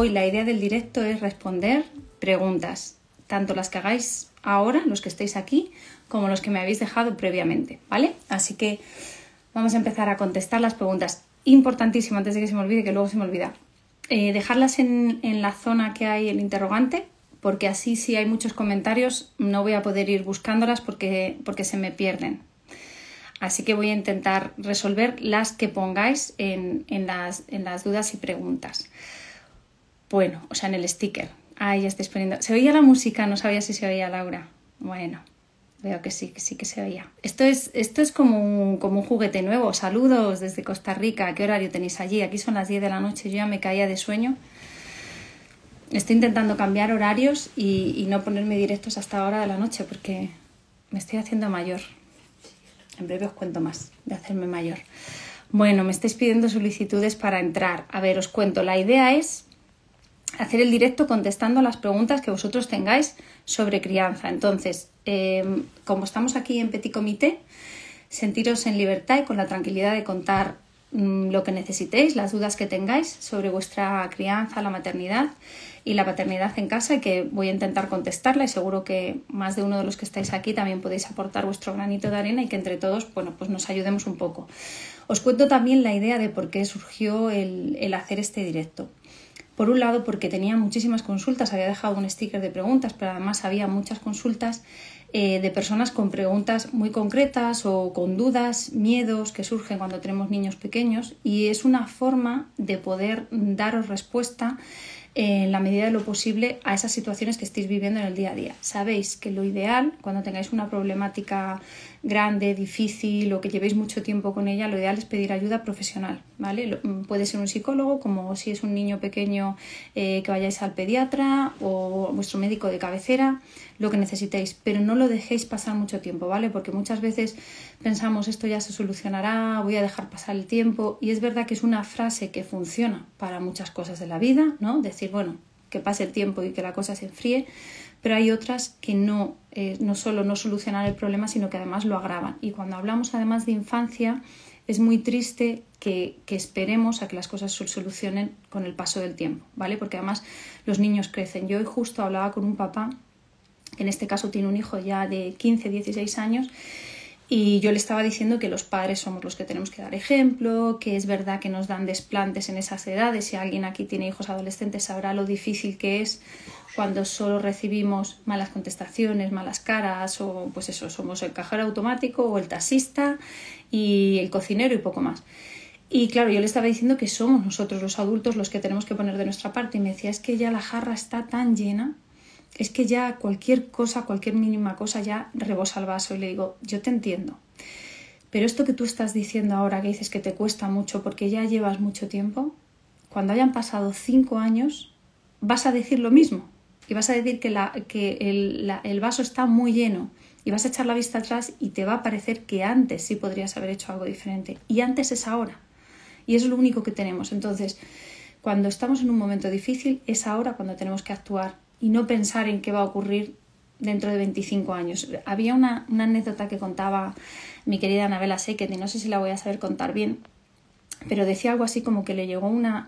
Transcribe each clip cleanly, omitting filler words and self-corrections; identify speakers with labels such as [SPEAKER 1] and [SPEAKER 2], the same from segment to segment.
[SPEAKER 1] hoy la idea del directo es responder preguntas, tanto las que hagáis ahora, los que estéis aquí, como los que me habéis dejado previamente, ¿vale? Así que vamos a empezar a contestar las preguntas. Importantísimo, antes de que se me olvide, que luego se me olvida, dejarlas en la zona que hay el interrogante, porque así si hay muchos comentarios no voy a poder ir buscándolas porque se me pierden. Así que voy a intentar resolver las que pongáis en las dudas y preguntas. Bueno, o sea, en el sticker. Ahí ya estáis poniendo. ¿Se oía la música? No sabía si se oía, Laura. Bueno, veo que sí que se oía. Esto es como un juguete nuevo. Saludos desde Costa Rica. ¿Qué horario tenéis allí? Aquí son las 10 de la noche. Yo ya me caía de sueño. Estoy intentando cambiar horarios y no ponerme directos hasta ahora de la noche porque me estoy haciendo mayor. En breve os cuento más de hacerme mayor. Bueno, me estáis pidiendo solicitudes para entrar. A ver, os cuento. La idea es hacer el directo contestando las preguntas que vosotros tengáis sobre crianza. Entonces, como estamos aquí en Petit Comité, sentiros en libertad y con la tranquilidad de contar lo que necesitéis, las dudas que tengáis sobre vuestra crianza, la maternidad y la paternidad en casa, y que voy a intentar contestarla, y seguro que más de uno de los que estáis aquí también podéis aportar vuestro granito de arena y que entre todos, bueno, pues nos ayudemos un poco. Os cuento también la idea de por qué surgió el hacer este directo. Por un lado, porque tenía muchísimas consultas, había dejado un sticker de preguntas, pero además había muchas consultas de personas con preguntas muy concretas o con dudas, miedos que surgen cuando tenemos niños pequeños, y es una forma de poder daros respuesta en la medida de lo posible a esas situaciones que estéis viviendo en el día a día. Sabéis que lo ideal, cuando tengáis una problemática grande, difícil o que llevéis mucho tiempo con ella, lo ideal es pedir ayuda profesional, ¿vale? Puede ser un psicólogo, como si es un niño pequeño que vayáis al pediatra o vuestro médico de cabecera, lo que necesitéis, pero no lo dejéis pasar mucho tiempo, ¿vale? Porque muchas veces pensamos esto ya se solucionará, voy a dejar pasar el tiempo, y es verdad que es una frase que funciona para muchas cosas de la vida, ¿no? Decir, bueno, que pase el tiempo y que la cosa se enfríe, pero hay otras que no solo no solucionan el problema, sino que además lo agravan. Y cuando hablamos además de infancia, es muy triste que esperemos a que las cosas se solucionen con el paso del tiempo, ¿vale? Porque además los niños crecen. Yo hoy justo hablaba con un papá, que en este caso tiene un hijo ya de 15, 16 años, y yo le estaba diciendo que los padres somos los que tenemos que dar ejemplo, que es verdad que nos dan desplantes en esas edades. Si alguien aquí tiene hijos adolescentes sabrá lo difícil que es cuando solo recibimos malas contestaciones, malas caras, o pues eso, somos el cajero automático o el taxista y el cocinero y poco más. Y claro, yo le estaba diciendo que somos nosotros los adultos los que tenemos que poner de nuestra parte, y me decía, es que ya la jarra está tan llena, es que ya cualquier cosa, cualquier mínima cosa ya rebosa el vaso. Y le digo, yo te entiendo, pero esto que tú estás diciendo ahora, que dices que te cuesta mucho porque ya llevas mucho tiempo, cuando hayan pasado 5 años vas a decir lo mismo y vas a decir que el vaso está muy lleno, y vas a echar la vista atrás y te va a parecer que antes sí podrías haber hecho algo diferente, y antes es ahora, y es lo único que tenemos. Entonces, cuando estamos en un momento difícil, es ahora cuando tenemos que actuar y no pensar en qué va a ocurrir dentro de 25 años. Había una anécdota que contaba mi querida Anabela Seket, y no sé si la voy a saber contar bien, pero decía algo así como que le llegó una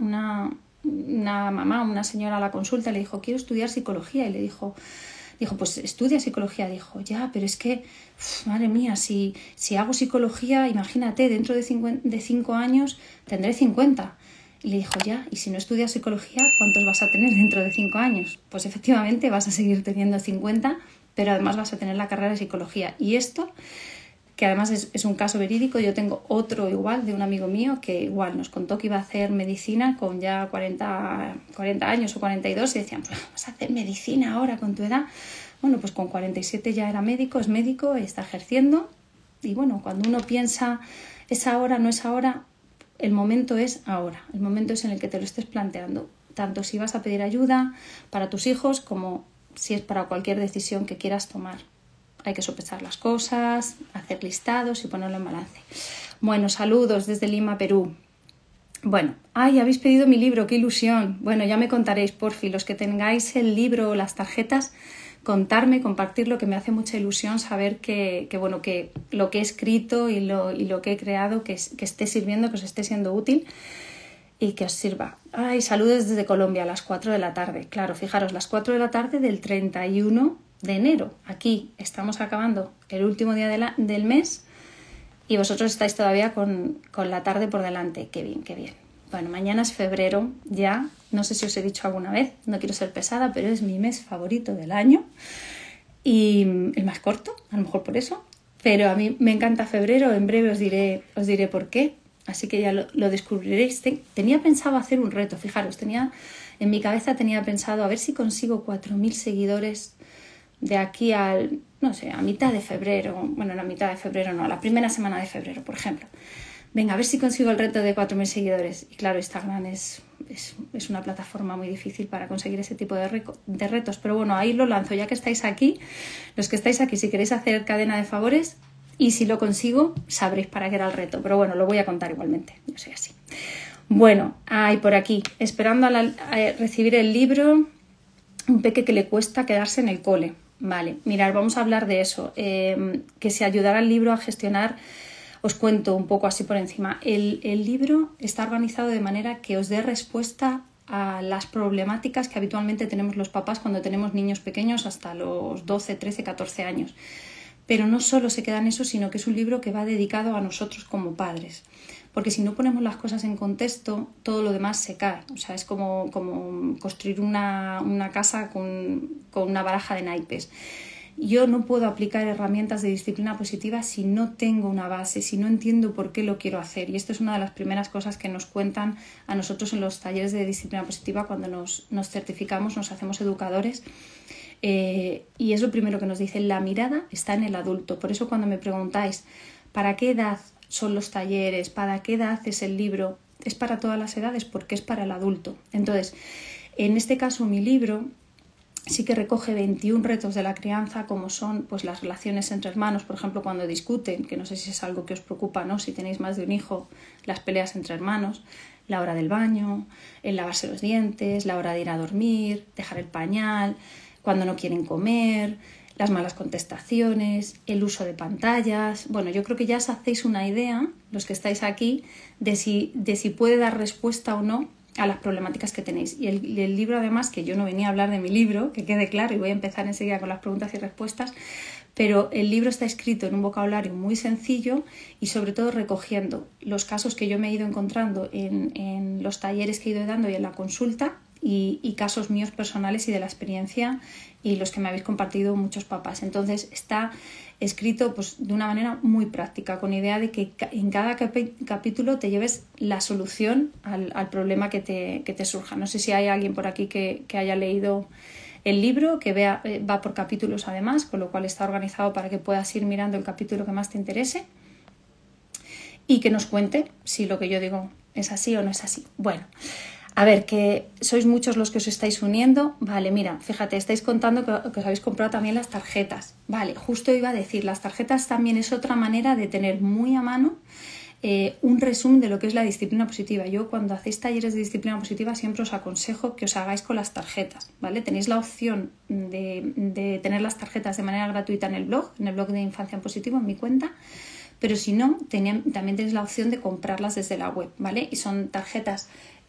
[SPEAKER 1] mamá, una señora a la consulta, y le dijo, quiero estudiar psicología, y le dijo, pues estudia psicología. Dijo, ya, pero es que, madre mía, si hago psicología, imagínate, dentro de 5 años tendré 50. Y le dijo, ya, y si no estudias psicología, ¿cuántos vas a tener dentro de 5 años? Pues efectivamente vas a seguir teniendo 50, pero además vas a tener la carrera de psicología. Y esto, que además es un caso verídico, yo tengo otro igual de un amigo mío que igual nos contó que iba a hacer medicina con ya 40 años o 42, y decían, pues vas a hacer medicina ahora con tu edad. Bueno, pues con 47 ya era médico, es médico, está ejerciendo. Y bueno, cuando uno piensa, ¿es ahora, no es ahora? El momento es ahora, el momento es en el que te lo estés planteando, tanto si vas a pedir ayuda para tus hijos como si es para cualquier decisión que quieras tomar. Hay que sopesar las cosas, hacer listados y ponerlo en balance. Bueno, saludos desde Lima, Perú. Bueno, habéis pedido mi libro, qué ilusión. Bueno, ya me contaréis, porfi, los que tengáis el libro o las tarjetas, contarme, compartirlo, que me hace mucha ilusión saber que lo que he escrito y lo que he creado, que esté sirviendo, que os esté siendo útil. y que os sirva. Ay, saludos desde Colombia a las 4 de la tarde. Claro, fijaros, las 4 de la tarde del 31 de enero. Aquí estamos acabando el último día del mes y vosotros estáis todavía con la tarde por delante. Qué bien, qué bien. Bueno, mañana es febrero ya. No sé si os he dicho alguna vez, no quiero ser pesada, pero es mi mes favorito del año. Y el más corto, a lo mejor por eso. Pero a mí me encanta febrero. En breve os diré por qué. Así que ya lo descubriréis. Tenía pensado hacer un reto, fijaros, en mi cabeza tenía pensado a ver si consigo 4.000 seguidores de aquí a mitad de febrero. Bueno, no a mitad de febrero, no, a la primera semana de febrero, por ejemplo. Venga, a ver si consigo el reto de 4.000 seguidores. Y claro, Instagram es una plataforma muy difícil para conseguir ese tipo de retos. Pero bueno, ahí lo lanzo, ya que estáis aquí. Los que estáis aquí, si queréis hacer cadena de favores, y si lo consigo, sabréis para qué era el reto. Pero bueno, lo voy a contar igualmente. Yo soy así. Bueno, hay por aquí, esperando a recibir el libro, un peque que le cuesta quedarse en el cole. Vale, mirad, vamos a hablar de eso. Que se ayudará el libro a gestionar. Os cuento un poco así por encima. El libro está organizado de manera que os dé respuesta a las problemáticas que habitualmente tenemos los papás cuando tenemos niños pequeños hasta los 12, 13, 14 años. Pero no solo se queda en eso, sino que es un libro que va dedicado a nosotros como padres. Porque si no ponemos las cosas en contexto, todo lo demás se cae. O sea, es como construir una casa con una baraja de naipes. Yo no puedo aplicar herramientas de disciplina positiva si no tengo una base, si no entiendo por qué lo quiero hacer. Y esto es una de las primeras cosas que nos cuentan a nosotros en los talleres de disciplina positiva cuando nos certificamos, nos hacemos educadores. Y es lo primero que nos dicen, la mirada está en el adulto. Por eso cuando me preguntáis ¿para qué edad son los talleres? ¿Para qué edad es el libro? Es para todas las edades porque es para el adulto. Entonces, en este caso mi libro sí que recoge 21 retos de la crianza, como son pues las relaciones entre hermanos, por ejemplo, cuando discuten, que no sé si es algo que os preocupa, ¿no? Si tenéis más de un hijo, las peleas entre hermanos, la hora del baño, el lavarse los dientes, la hora de ir a dormir, dejar el pañal, cuando no quieren comer, las malas contestaciones, el uso de pantallas. Bueno, yo creo que ya os hacéis una idea, los que estáis aquí, de si puede dar respuesta o no a las problemáticas que tenéis. Y el libro, además, que yo no venía a hablar de mi libro, que quede claro, y voy a empezar enseguida con las preguntas y respuestas, pero el libro está escrito en un vocabulario muy sencillo y sobre todo recogiendo los casos que yo me he ido encontrando en los talleres que he ido dando y en la consulta, y casos míos personales y de la experiencia y los que me habéis compartido muchos papás. Entonces está escrito pues, de una manera muy práctica, con idea de que en cada capítulo te lleves la solución al problema que te surja. No sé si hay alguien por aquí que haya leído el libro, que va por capítulos además, con lo cual está organizado para que puedas ir mirando el capítulo que más te interese y que nos cuente si lo que yo digo es así o no es así. Bueno, a ver, que sois muchos los que os estáis uniendo. Vale, mira, fíjate, estáis contando que os habéis comprado también las tarjetas. Vale, justo iba a decir, las tarjetas también es otra manera de tener muy a mano un resumen de lo que es la disciplina positiva. Yo cuando hacéis talleres de disciplina positiva siempre os aconsejo que os hagáis con las tarjetas, ¿vale? Tenéis la opción de tener las tarjetas de manera gratuita en el blog de Infancia en Positivo, en mi cuenta. Pero si no, también tenéis la opción de comprarlas desde la web, ¿vale? Y son tarjetas,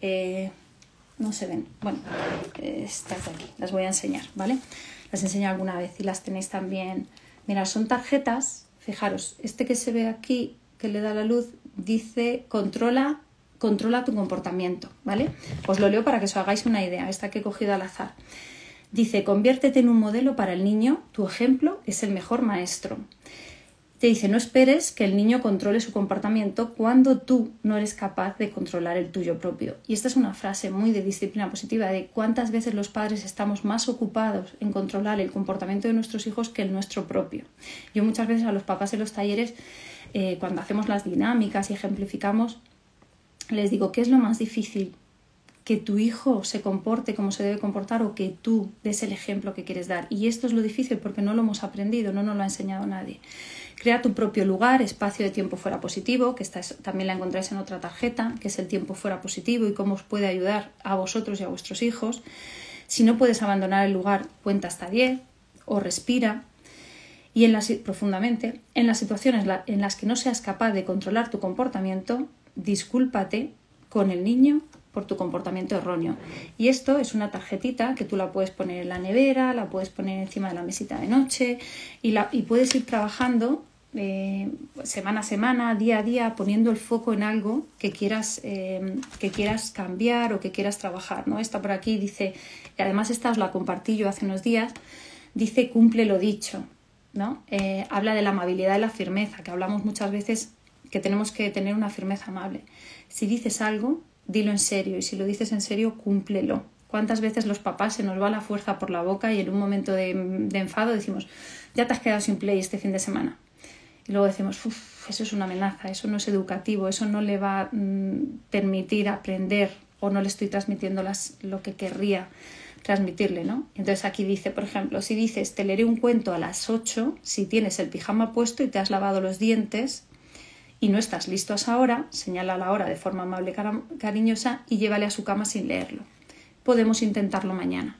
[SPEAKER 1] no se ven, bueno, estas de aquí, las voy a enseñar, ¿vale? Las enseño alguna vez y las tenéis también. Mirad, son tarjetas, fijaros, este que se ve aquí, que le da la luz, dice controla tu comportamiento, ¿vale? Os lo leo para que os hagáis una idea, esta que he cogido al azar. Dice, conviértete en un modelo para el niño, tu ejemplo es el mejor maestro. Te dice, no esperes que el niño controle su comportamiento cuando tú no eres capaz de controlar el tuyo propio. Y esta es una frase muy de disciplina positiva, de cuántas veces los padres estamos más ocupados en controlar el comportamiento de nuestros hijos que el nuestro propio. Yo muchas veces a los papás en los talleres, cuando hacemos las dinámicas y ejemplificamos, les digo, ¿qué es lo más difícil? Que tu hijo se comporte como se debe comportar o que tú des el ejemplo que quieres dar. Y esto es lo difícil porque no lo hemos aprendido, no nos lo ha enseñado nadie. Crea tu propio lugar, espacio de tiempo fuera positivo, que también la encontráis en otra tarjeta, que es el tiempo fuera positivo y cómo os puede ayudar a vosotros y a vuestros hijos. Si no puedes abandonar el lugar, cuenta hasta 10 o respira. Y profundamente, en las situaciones en las que no seas capaz de controlar tu comportamiento, discúlpate con el niño por tu comportamiento erróneo. Y esto es una tarjetita que tú la puedes poner en la nevera, la puedes poner encima de la mesita de noche y puedes ir trabajando semana a semana, día a día, poniendo el foco en algo que quieras cambiar o que quieras trabajar, ¿no? Esta por aquí dice, y además esta os la compartí yo hace unos días, dice cumple lo dicho, ¿no? Habla de la amabilidad y la firmeza, que hablamos muchas veces que tenemos que tener una firmeza amable. Si dices algo, dilo en serio, y si lo dices en serio, cúmplelo. ¿Cuántas veces los papás se nos va la fuerza por la boca y en un momento de enfado decimos, ya te has quedado sin play este fin de semana? Y luego decimos, eso es una amenaza, eso no es educativo, eso no le va a permitir aprender o no le estoy transmitiendo lo que querría transmitirle, ¿no? Entonces aquí dice, por ejemplo, si dices, te leeré un cuento a las 8, si tienes el pijama puesto y te has lavado los dientes y no estás listo a esa hora, señala la hora de forma amable y cariñosa y llévale a su cama sin leerlo. Podemos intentarlo mañana.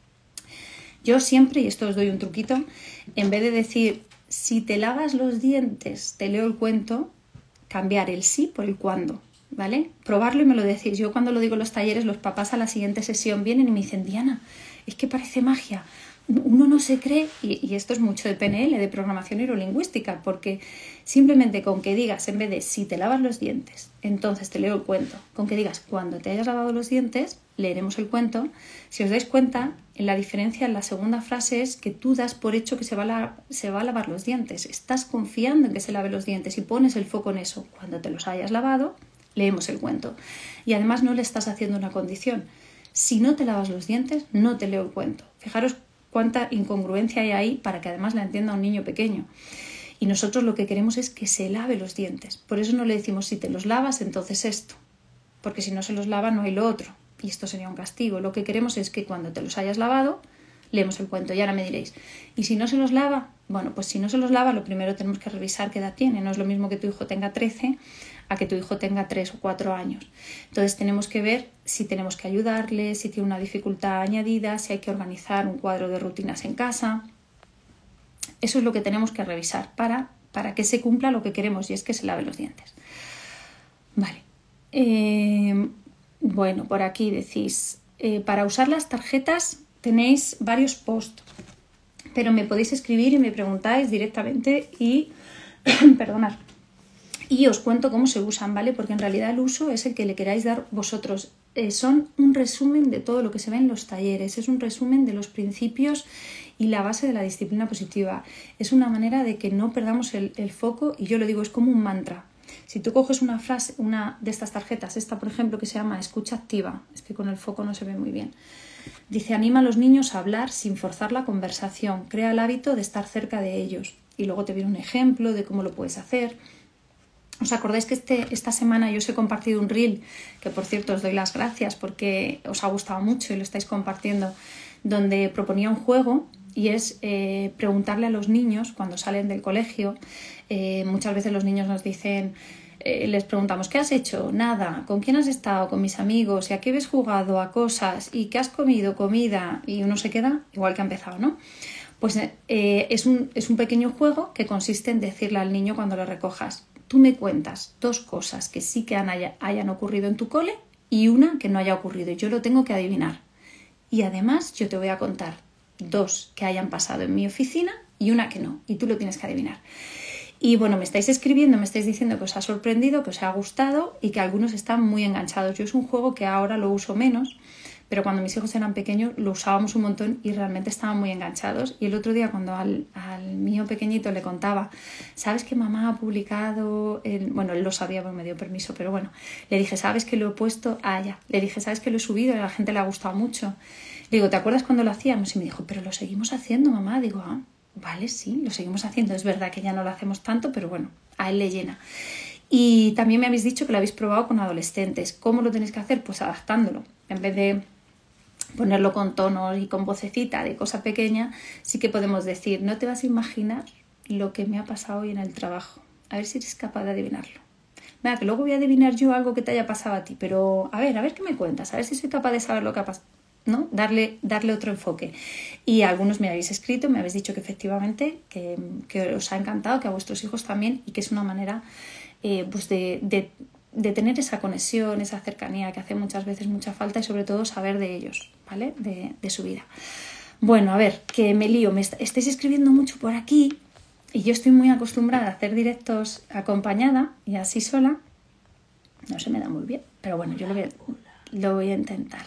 [SPEAKER 1] Yo siempre, y esto os doy un truquito, en vez de decir, si te lavas los dientes, te leo el cuento, cambiar el sí por el cuándo, ¿vale? Probarlo y me lo decís. Yo cuando lo digo en los talleres, los papás a la siguiente sesión vienen y me dicen, Diana, es que parece magia. Uno no se cree, y esto es mucho de PNL, de programación neurolingüística, porque simplemente con que digas, en vez de si te lavas los dientes, entonces te leo el cuento, con que digas cuando te hayas lavado los dientes, leeremos el cuento. Si os dais cuenta, la diferencia en la segunda frase es que tú das por hecho que se va a lavar los dientes. Estás confiando en que se lave los dientes y pones el foco en eso. Cuando te los hayas lavado, leemos el cuento. Y además no le estás haciendo una condición. Si no te lavas los dientes, no te leo el cuento. Fijaros cuánta incongruencia hay ahí para que además la entienda un niño pequeño. Y nosotros lo que queremos es que se lave los dientes. Por eso no le decimos si te los lavas, entonces esto. Porque si no se los lava, no hay lo otro. Y esto sería un castigo. Lo que queremos es que cuando te los hayas lavado, leemos el cuento. Y ahora me diréis, ¿y si no se los lava? Bueno, pues si no se los lava, lo primero tenemos que revisar qué edad tiene. No es lo mismo que tu hijo tenga 13 a que tu hijo tenga 3 o 4 años. Entonces tenemos que ver si tenemos que ayudarle, si tiene una dificultad añadida, si hay que organizar un cuadro de rutinas en casa. Eso es lo que tenemos que revisar para que se cumpla lo que queremos, y es que se lave los dientes. Vale. Bueno, por aquí decís, para usar las tarjetas tenéis varios posts, pero me podéis escribir y me preguntáis directamente y perdonad. Y os cuento cómo se usan, ¿vale? Porque en realidad el uso es el que le queráis dar vosotros. Son un resumen de todo lo que se ve en los talleres, es un resumen de los principios y la base de la disciplina positiva. Es una manera de que no perdamos el foco, y yo lo digo, es como un mantra. Si tú coges una frase, una de estas tarjetas, esta por ejemplo que se llama escucha activa, es que con el foco no se ve muy bien. Dice, anima a los niños a hablar sin forzar la conversación, crea el hábito de estar cerca de ellos. Y luego te viene un ejemplo de cómo lo puedes hacer. ¿Os acordáis que esta semana yo os he compartido un reel, que por cierto os doy las gracias porque os ha gustado mucho y lo estáis compartiendo, donde proponía un juego y es preguntarle a los niños cuando salen del colegio? Muchas veces los niños nos dicen, les preguntamos, ¿qué has hecho? Nada. ¿Con quién has estado? Con mis amigos. ¿Y a qué habéis jugado? A cosas. ¿Y qué has comido? Comida. Y uno se queda igual que ha empezado, ¿no? Pues es un pequeño juego que consiste en decirle al niño cuando lo recojas, tú me cuentas 2 cosas que sí que hayan ocurrido en tu cole y una que no haya ocurrido. Yo lo tengo que adivinar. Y además yo te voy a contar 2 que hayan pasado en mi oficina y una que no. Y tú lo tienes que adivinar. Y bueno, me estáis escribiendo, me estáis diciendo que os ha sorprendido, que os ha gustado y que algunos están muy enganchados. Yo es un juego que ahora lo uso menos, pero cuando mis hijos eran pequeños lo usábamos un montón y realmente estaban muy enganchados. Y el otro día cuando al mío pequeñito le contaba, ¿sabes que mamá ha publicado? Bueno, él lo sabía porque me dio permiso, pero bueno, le dije, ¿sabes que lo he puesto? Ah, ya. Le dije, ¿sabes que lo he subido? Y a la gente le ha gustado mucho. Le digo, ¿te acuerdas cuando lo hacíamos? Y me dijo, pero lo seguimos haciendo, mamá. Digo, vale, sí, lo seguimos haciendo. Es verdad que ya no lo hacemos tanto, pero bueno, a él le llena. Y también me habéis dicho que lo habéis probado con adolescentes. ¿Cómo lo tenéis que hacer? Pues adaptándolo. En vez de ponerlo con tonos y con vocecita de cosa pequeña, sí que podemos decir, no te vas a imaginar lo que me ha pasado hoy en el trabajo. A ver si eres capaz de adivinarlo. Venga, que luego voy a adivinar yo algo que te haya pasado a ti, pero a ver qué me cuentas, a ver si soy capaz de saber lo que ha pasado, ¿no? Darle otro enfoque. Y algunos me habéis escrito, me habéis dicho que efectivamente que os ha encantado, que a vuestros hijos también, y que es una manera pues de de tener esa conexión, esa cercanía que hace muchas veces mucha falta y sobre todo saber de ellos, ¿vale? De su vida. Bueno, a ver, que me lío, estáis escribiendo mucho por aquí y yo estoy muy acostumbrada a hacer directos acompañada y así sola. No se me da muy bien, pero bueno, yo lo voy a intentar.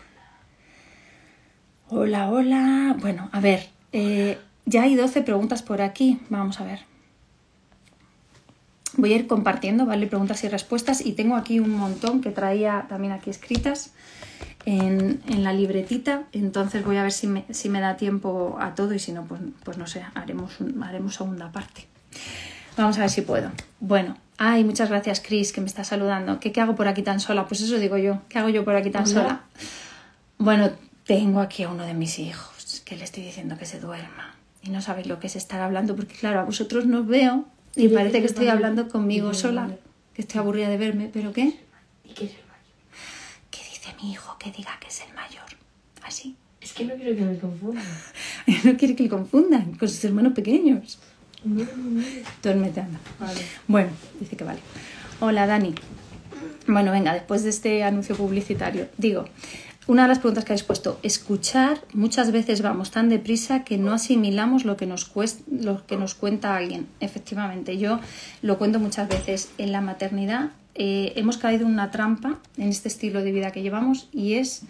[SPEAKER 1] Hola, hola. Bueno, a ver, ya hay 12 preguntas por aquí. Vamos a ver. Voy a ir compartiendo, ¿vale? Preguntas y respuestas y tengo aquí un montón que traía también aquí escritas en la libretita. Entonces voy a ver si me da tiempo a todo y si no, pues no sé, haremos segunda parte. Vamos a ver si puedo. Bueno, ay, muchas gracias, Cris, que me está saludando. ¿Qué hago por aquí tan sola? Pues eso digo yo. ¿Qué hago yo por aquí tan sola? Bueno, tengo aquí a uno de mis hijos que le estoy diciendo que se duerma. Y no sabéis lo que es estar hablando, porque claro, a vosotros no os veo y parece que estoy hablando conmigo sola, que estoy aburrida de verme. ¿Pero qué?
[SPEAKER 2] ¿Y qué es el mayor?
[SPEAKER 1] ¿Qué dice mi hijo que diga que es el mayor? ¿Así?
[SPEAKER 2] Es que no quiero que me confundan.
[SPEAKER 1] No quiere que le confundan con sus hermanos pequeños.
[SPEAKER 2] No.
[SPEAKER 1] Duérmete, anda.
[SPEAKER 2] Vale.
[SPEAKER 1] Bueno, dice que vale. Hola, Dani. Bueno, venga, después de este anuncio publicitario, digo, una de las preguntas que habéis puesto, escuchar, muchas veces vamos tan deprisa que no asimilamos lo que nos cuenta alguien. Efectivamente, yo lo cuento muchas veces. En la maternidad hemos caído en una trampa en este estilo de vida que llevamos y es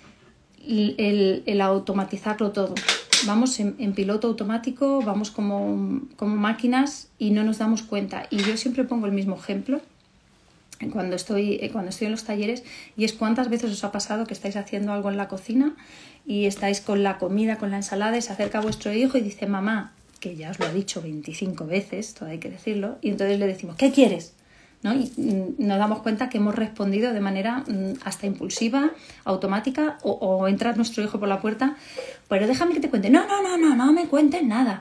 [SPEAKER 1] el automatizarlo todo. Vamos en piloto automático, vamos como máquinas y no nos damos cuenta. Y yo siempre pongo el mismo ejemplo cuando estoy en los talleres y es cuántas veces os ha pasado que estáis haciendo algo en la cocina y estáis con la comida, con la ensalada y se acerca vuestro hijo y dice mamá, que ya os lo ha dicho 25 veces, todo hay que decirlo, y entonces le decimos ¿qué quieres? ¿No? Y nos damos cuenta que hemos respondido de manera hasta impulsiva, automática o entra nuestro hijo por la puerta, pero déjame que te cuente, no me cuentes nada.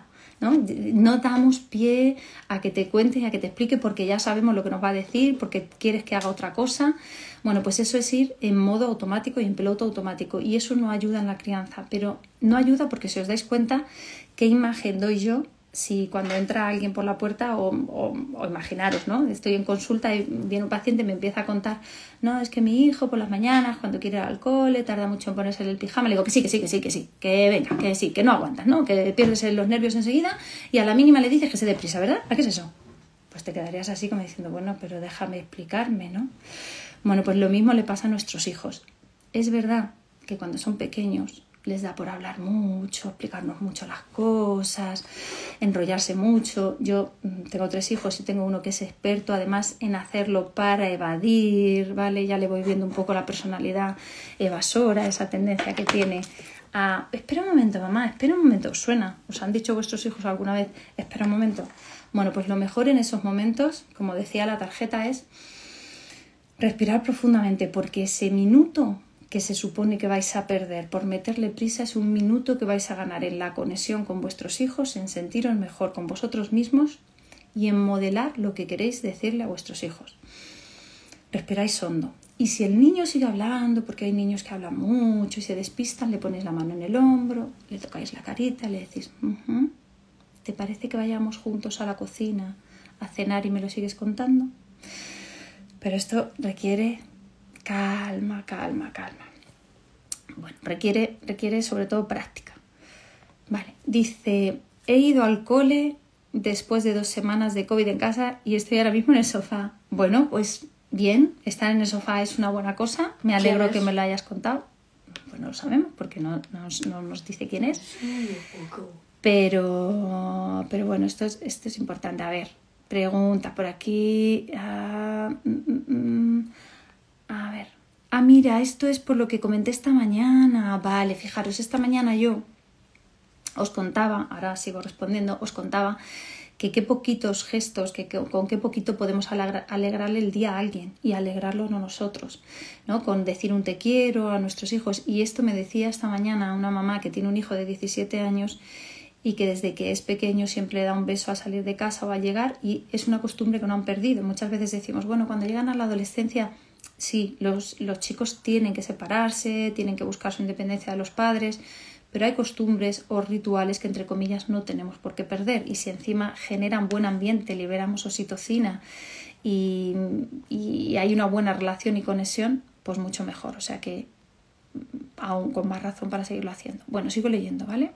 [SPEAKER 1] No damos pie a que te cuente y a que te explique porque ya sabemos lo que nos va a decir, porque quieres que haga otra cosa. Bueno, pues eso es ir en modo automático y en piloto automático y eso no ayuda en la crianza, pero no ayuda porque si os dais cuenta qué imagen doy yo si cuando entra alguien por la puerta o imaginaros, ¿no? Estoy en consulta y viene un paciente y me empieza a contar, no, es que mi hijo por las mañanas cuando quiere ir al cole tarda mucho en ponerse el pijama, le digo que sí, que venga, que sí, que no aguantas, ¿no? Que pierdes los nervios enseguida y a la mínima le dices que se dé prisa, ¿verdad? ¿A qué es eso? Pues te quedarías así como diciendo, bueno, pero déjame explicarme, ¿no? Bueno, pues lo mismo le pasa a nuestros hijos. Es verdad que cuando son pequeños les da por hablar mucho, explicarnos mucho las cosas, enrollarse mucho. Yo tengo 3 hijos y tengo uno que es experto además en hacerlo para evadir, ¿vale? Ya le voy viendo un poco la personalidad evasora, esa tendencia que tiene a... Espera un momento, mamá, espera un momento. ¿Os suena? ¿Os han dicho vuestros hijos alguna vez? Espera un momento. Bueno, pues lo mejor en esos momentos, como decía la tarjeta, es respirar profundamente porque ese minuto que se supone que vais a perder por meterle prisa es un minuto que vais a ganar en la conexión con vuestros hijos, en sentiros mejor con vosotros mismos y en modelar lo que queréis decirle a vuestros hijos. Respiráis hondo. Y si el niño sigue hablando, porque hay niños que hablan mucho y se despistan, le ponéis la mano en el hombro, le tocáis la carita, le decís, ¿te parece que vayamos juntos a la cocina a cenar y me lo sigues contando? Pero esto requiere calma. Bueno, requiere sobre todo práctica. Vale, dice, he ido al cole después de 2 semanas de COVID en casa y estoy ahora mismo en el sofá. Bueno, pues bien, estar en el sofá es una buena cosa. Me alegro que me lo hayas contado. Pues no lo sabemos porque no nos dice quién es. Pero bueno, esto es importante. A ver, pregunta por aquí. A ver. Mira, esto es por lo que comenté esta mañana. Vale, fijaros, esta mañana yo os contaba, ahora sigo respondiendo, os contaba que qué poquitos gestos, con qué poquito podemos alegrarle el día a alguien y alegrarlo no nosotros, ¿no? Con decir un te quiero a nuestros hijos. Y esto me decía esta mañana una mamá que tiene un hijo de 17 años y que desde que es pequeño siempre le da un beso a salir de casa o a llegar y es una costumbre que no han perdido. Muchas veces decimos, bueno, cuando llegan a la adolescencia, sí, los chicos tienen que separarse, tienen que buscar su independencia de los padres, pero hay costumbres o rituales que entre comillas no tenemos por qué perder y si encima generan buen ambiente, liberamos oxitocina y hay una buena relación y conexión, pues mucho mejor. O sea que aún con más razón para seguirlo haciendo. Bueno, sigo leyendo, ¿vale?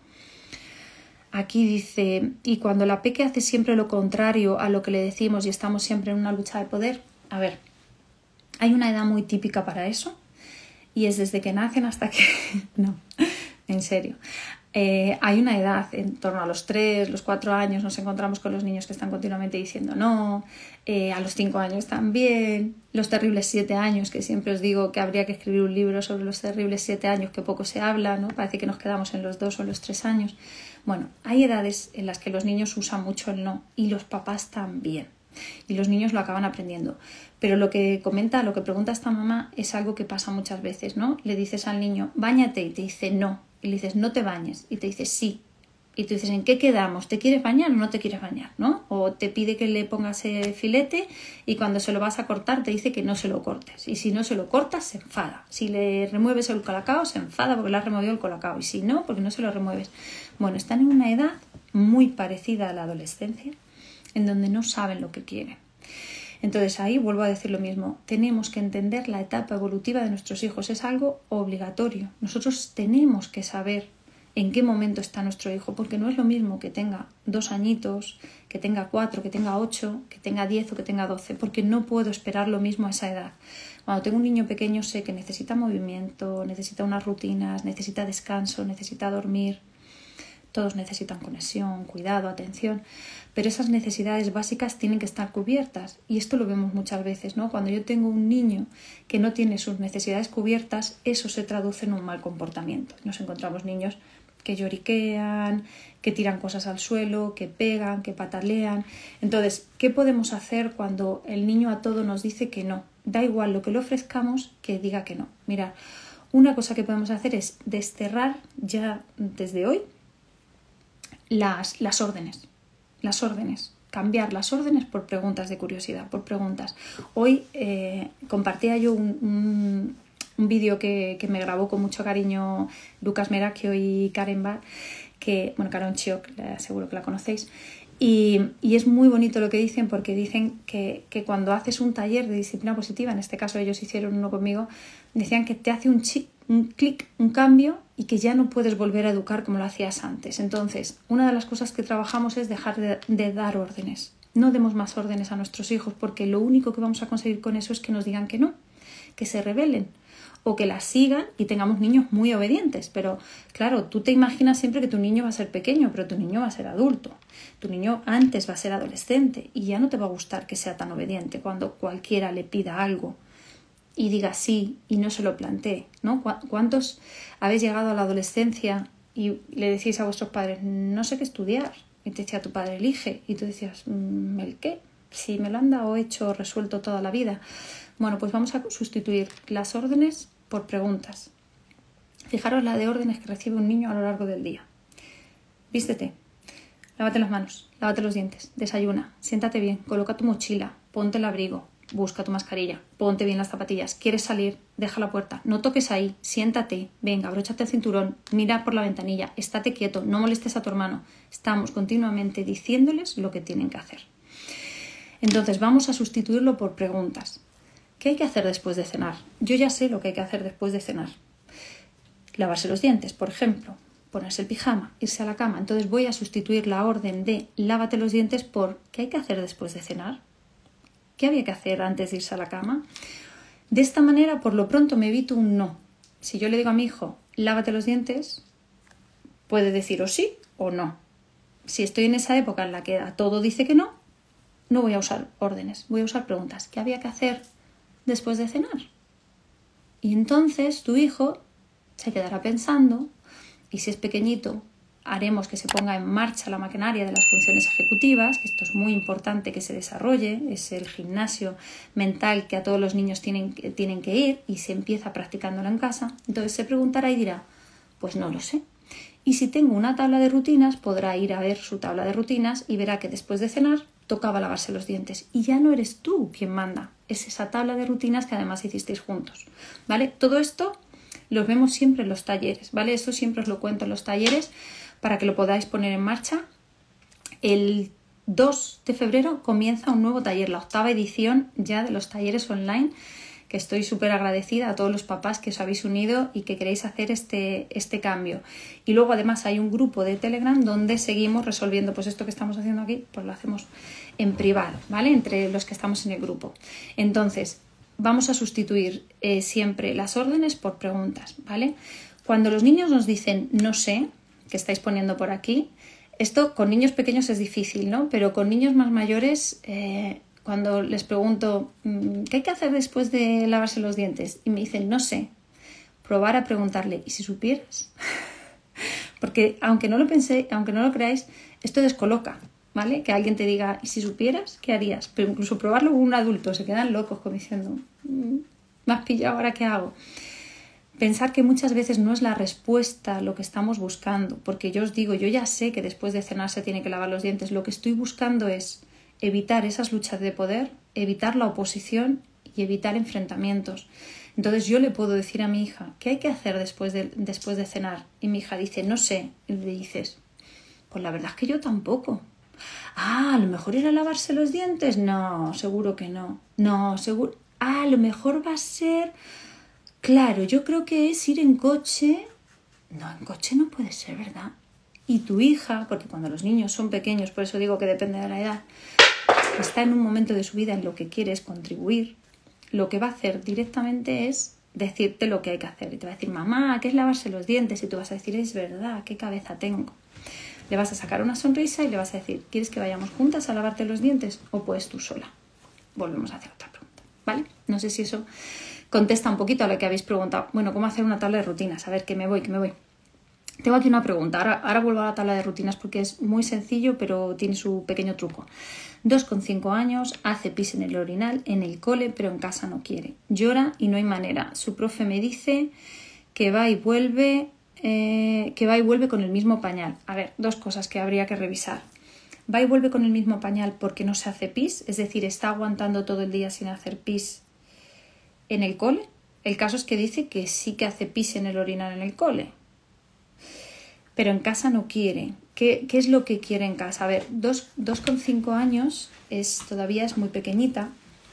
[SPEAKER 1] Aquí dice, y cuando la peque hace siempre lo contrario a lo que le decimos y estamos siempre en una lucha de poder, a ver, hay una edad muy típica para eso y es desde que nacen hasta que... no, en serio. Hay una edad, en torno a los 3, los 4 años, nos encontramos con los niños que están continuamente diciendo no, a los 5 años también, los terribles 7 años, que siempre os digo que habría que escribir un libro sobre los terribles 7 años, que poco se habla, ¿no? Parece que nos quedamos en los 2 o los 3 años. Bueno, hay edades en las que los niños usan mucho el no y los papás también. Y los niños lo acaban aprendiendo. Pero lo que pregunta esta mamá es algo que pasa muchas veces, ¿no? Le dices al niño, báñate, y te dice no. Y le dices, no te bañes. Y te dice, sí. Y tú dices, ¿en qué quedamos? ¿Te quieres bañar o no te quieres bañar? ¿No? O te pide que le pongas el filete y cuando se lo vas a cortar te dice que no se lo cortes. Y si no se lo cortas, se enfada. Si le remueves el colacao, se enfada porque le has removido el colacao. Y si no, porque no se lo remueves. Bueno, están en una edad muy parecida a la adolescencia, en donde no saben lo que quieren. Entonces ahí vuelvo a decir lo mismo, tenemos que entender la etapa evolutiva de nuestros hijos, es algo obligatorio. Nosotros tenemos que saber en qué momento está nuestro hijo, porque no es lo mismo que tenga 2 añitos, que tenga 4, que tenga 8, que tenga 10 o que tenga 12, porque no puedo esperar lo mismo a esa edad. Cuando tengo un niño pequeño sé que necesita movimiento, necesita unas rutinas, necesita descanso, necesita dormir. Todos necesitan conexión, cuidado, atención, pero esas necesidades básicas tienen que estar cubiertas y esto lo vemos muchas veces, ¿no? Cuando yo tengo un niño que no tiene sus necesidades cubiertas, eso se traduce en un mal comportamiento. Nos encontramos niños que lloriquean, que tiran cosas al suelo, que pegan, que patalean. Entonces, ¿qué podemos hacer cuando el niño a todo nos dice que no? Da igual lo que le ofrezcamos, que diga que no. Mira, una cosa que podemos hacer es desterrar ya desde hoy las órdenes, cambiar las órdenes por preguntas de curiosidad, por preguntas. Hoy compartía yo un vídeo que me grabó con mucho cariño Lucas Merakio y Karen Bar, Karen Chiok, seguro que la conocéis, y es muy bonito lo que dicen, porque dicen que cuando haces un taller de disciplina positiva, en este caso ellos hicieron uno conmigo, decían que te hace un clic, un cambio, y que ya no puedes volver a educar como lo hacías antes. Entonces, una de las cosas que trabajamos es dejar de dar órdenes. No demos más órdenes a nuestros hijos, porque lo único que vamos a conseguir con eso es que nos digan que no, que se rebelen o que las sigan y tengamos niños muy obedientes. Pero claro, tú te imaginas siempre que tu niño va a ser pequeño, pero tu niño va a ser adulto. Tu niño antes va a ser adolescente y ya no te va a gustar que sea tan obediente cuando cualquiera le pida algo y diga sí y no se lo plantee, ¿no? ¿Cuántos habéis llegado a la adolescencia y le decís a vuestros padres, no sé qué estudiar? Y te decía tu padre, elige. Y tú decías, ¿el qué? Si me lo han dado hecho, resuelto toda la vida. Bueno, pues vamos a sustituir las órdenes por preguntas. Fijaros la de órdenes que recibe un niño a lo largo del día. Vístete, lávate las manos, lávate los dientes, desayuna, siéntate bien, coloca tu mochila, ponte el abrigo, busca tu mascarilla, ponte bien las zapatillas, quieres salir, deja la puerta, no toques ahí, siéntate, venga, abróchate el cinturón, mira por la ventanilla, estate quieto, no molestes a tu hermano. Estamos continuamente diciéndoles lo que tienen que hacer. Entonces vamos a sustituirlo por preguntas. ¿Qué hay que hacer después de cenar? Yo ya sé lo que hay que hacer después de cenar. Lavarse los dientes, por ejemplo, ponerse el pijama, irse a la cama. Entonces voy a sustituir la orden de lávate los dientes por ¿qué hay que hacer después de cenar? ¿Qué había que hacer antes de irse a la cama? De esta manera, por lo pronto, me evito un no. Si yo le digo a mi hijo, lávate los dientes, puede decir o sí o no. Si estoy en esa época en la que a todo dice que no, no voy a usar órdenes, voy a usar preguntas. ¿Qué había que hacer después de cenar? Y entonces tu hijo se quedará pensando, y si es pequeñito, haremos que se ponga en marcha la maquinaria de las funciones ejecutivas, que esto es muy importante que se desarrolle, es el gimnasio mental que a todos los niños tienen que ir y se empieza practicándolo en casa. Entonces se preguntará y dirá, pues no lo sé. Y si tengo una tabla de rutinas, podrá ir a ver su tabla de rutinas y verá que después de cenar tocaba lavarse los dientes. Y ya no eres tú quien manda, es esa tabla de rutinas que además hicisteis juntos, ¿vale? Todo esto lo vemos siempre en los talleres, ¿vale? Esto siempre os lo cuento en los talleres para que lo podáis poner en marcha. El 2 de febrero comienza un nuevo taller, la 8ª edición ya de los talleres online, que estoy súper agradecida a todos los papás que os habéis unido y que queréis hacer este cambio. Y luego además hay un grupo de Telegram donde seguimos resolviendo, pues esto que estamos haciendo aquí, pues lo hacemos en privado, ¿vale? Entre los que estamos en el grupo. Entonces, vamos a sustituir siempre las órdenes por preguntas, ¿vale? Cuando los niños nos dicen no sé, que estáis poniendo por aquí, esto con niños pequeños es difícil, ¿no? Pero con niños más mayores, cuando les pregunto ¿qué hay que hacer después de lavarse los dientes? Y me dicen no sé, probar a preguntarle ¿y si supieras? Porque aunque no lo penséis, aunque no lo creáis, esto descoloca, ¿vale? Que alguien te diga ¿y si supieras? ¿Qué harías? Pero incluso probarlo con un adulto, se quedan locos como diciendo ¿me has pillado? ¿Ahora qué hago? Pensar que muchas veces no es la respuesta lo que estamos buscando, porque yo os digo, yo ya sé que después de cenar se tiene que lavar los dientes, lo que estoy buscando es evitar esas luchas de poder, evitar la oposición y evitar enfrentamientos. Entonces yo le puedo decir a mi hija, ¿qué hay que hacer después de cenar? Y mi hija dice, no sé. Y le dices, pues la verdad es que yo tampoco. Ah, a lo mejor ir a lavarse los dientes. No, seguro que no. No, seguro. Ah, a lo mejor va a ser... Claro, yo creo que es ir en coche. No, en coche no puede ser, ¿verdad? Y tu hija, porque cuando los niños son pequeños, por eso digo que depende de la edad, está en un momento de su vida en lo que quiere es contribuir, lo que va a hacer directamente es decirte lo que hay que hacer. Y te va a decir, mamá, ¿qué es lavarse los dientes? Y tú vas a decir, es verdad, qué cabeza tengo. Le vas a sacar una sonrisa y le vas a decir, ¿quieres que vayamos juntas a lavarte los dientes o puedes tú sola? Volvemos a hacer otra pregunta, ¿vale? No sé si eso contesta un poquito a lo que habéis preguntado. Bueno, ¿cómo hacer una tabla de rutinas? A ver, que me voy. Tengo aquí una pregunta. Ahora vuelvo a la tabla de rutinas porque es muy sencillo, pero tiene su pequeño truco. 2,5 años, hace pis en el orinal, en el cole, pero en casa no quiere. Llora y no hay manera. Su profe me dice que va y vuelve con el mismo pañal. A ver, 2 cosas que habría que revisar. Va y vuelve con el mismo pañal porque no se hace pis, es decir, está aguantando todo el día sin hacer pis en el cole. El caso es que dice que sí que hace pis en el orinal en el cole, pero en casa no quiere. ¿Qué es lo que quiere en casa? A ver, 2,5 años todavía es muy pequeñita,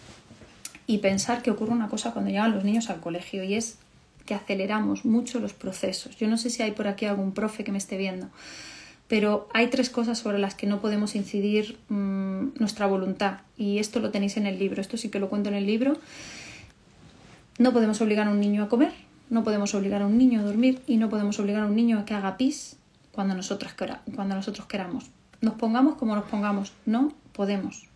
[SPEAKER 1] y pensar que ocurre una cosa cuando llegan los niños al colegio y es que aceleramos mucho los procesos. Yo no sé si hay por aquí algún profe que me esté viendo, pero hay 3 cosas sobre las que no podemos incidir nuestra voluntad, y esto lo tenéis en el libro, esto sí que lo cuento en el libro. No podemos obligar a un niño a comer, no podemos obligar a un niño a dormir y no podemos obligar a un niño a que haga pis cuando nosotros queramos. Nos pongamos como nos pongamos, no podemos.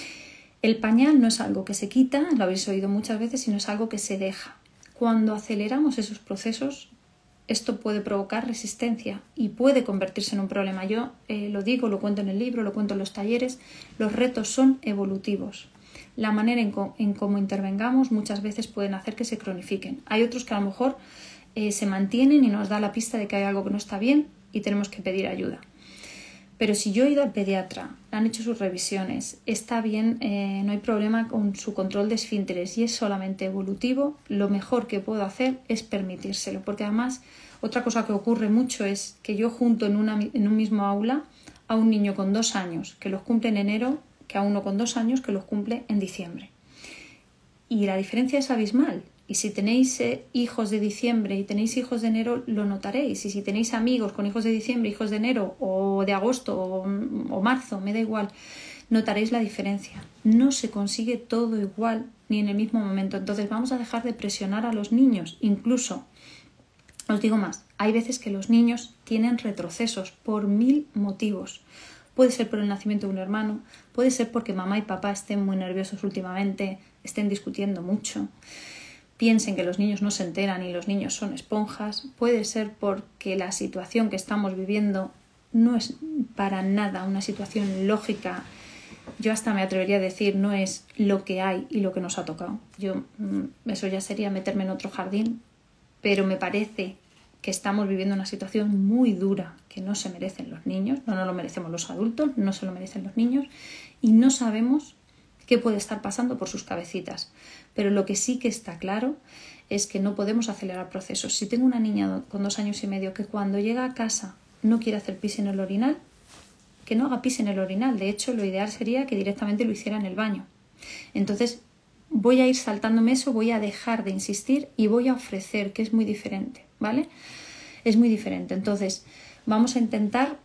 [SPEAKER 1] El pañal no es algo que se quita, lo habéis oído muchas veces, sino es algo que se deja. Cuando aceleramos esos procesos, esto puede provocar resistencia y puede convertirse en un problema. Yo lo digo, lo cuento en el libro, lo cuento en los talleres, los retos son evolutivos. La manera en cómo intervengamos muchas veces pueden hacer que se cronifiquen. Hay otros que a lo mejor se mantienen y nos da la pista de que hay algo que no está bien y tenemos que pedir ayuda. Pero si yo he ido al pediatra, han hecho sus revisiones, está bien, no hay problema con su control de esfínteres y es solamente evolutivo, lo mejor que puedo hacer es permitírselo. Porque además, otra cosa que ocurre mucho es que yo junto en un mismo aula a un niño con 2 años que los cumple en enero, que a uno con 2 años que los cumple en diciembre. Y la diferencia es abismal. Y si tenéis hijos de diciembre y tenéis hijos de enero, lo notaréis. Y si tenéis amigos con hijos de diciembre, hijos de enero o de agosto o marzo, me da igual, notaréis la diferencia. No se consigue todo igual ni en el mismo momento. Entonces vamos a dejar de presionar a los niños. Incluso, os digo más, hay veces que los niños tienen retrocesos por 1000 motivos. Puede ser por el nacimiento de un hermano, puede ser porque mamá y papá estén muy nerviosos últimamente, estén discutiendo mucho, piensen que los niños no se enteran y los niños son esponjas, puede ser porque la situación que estamos viviendo no es para nada una situación lógica. Yo hasta me atrevería a decir, no es lo que hay y lo que nos ha tocado. Eso ya sería meterme en otro jardín, pero me parece que estamos viviendo una situación muy dura que no se merecen los niños, no lo merecemos los adultos, no se lo merecen los niños y no sabemos qué puede estar pasando por sus cabecitas. Pero lo que sí que está claro es que no podemos acelerar procesos. Si tengo una niña con 2 años y medio que cuando llega a casa no quiere hacer pis en el orinal, que no haga pis en el orinal. De hecho, lo ideal sería que directamente lo hiciera en el baño. Entonces, voy a ir saltándome eso, voy a dejar de insistir y voy a ofrecer, que es muy diferente, ¿vale? Es muy diferente. Entonces, vamos a intentar...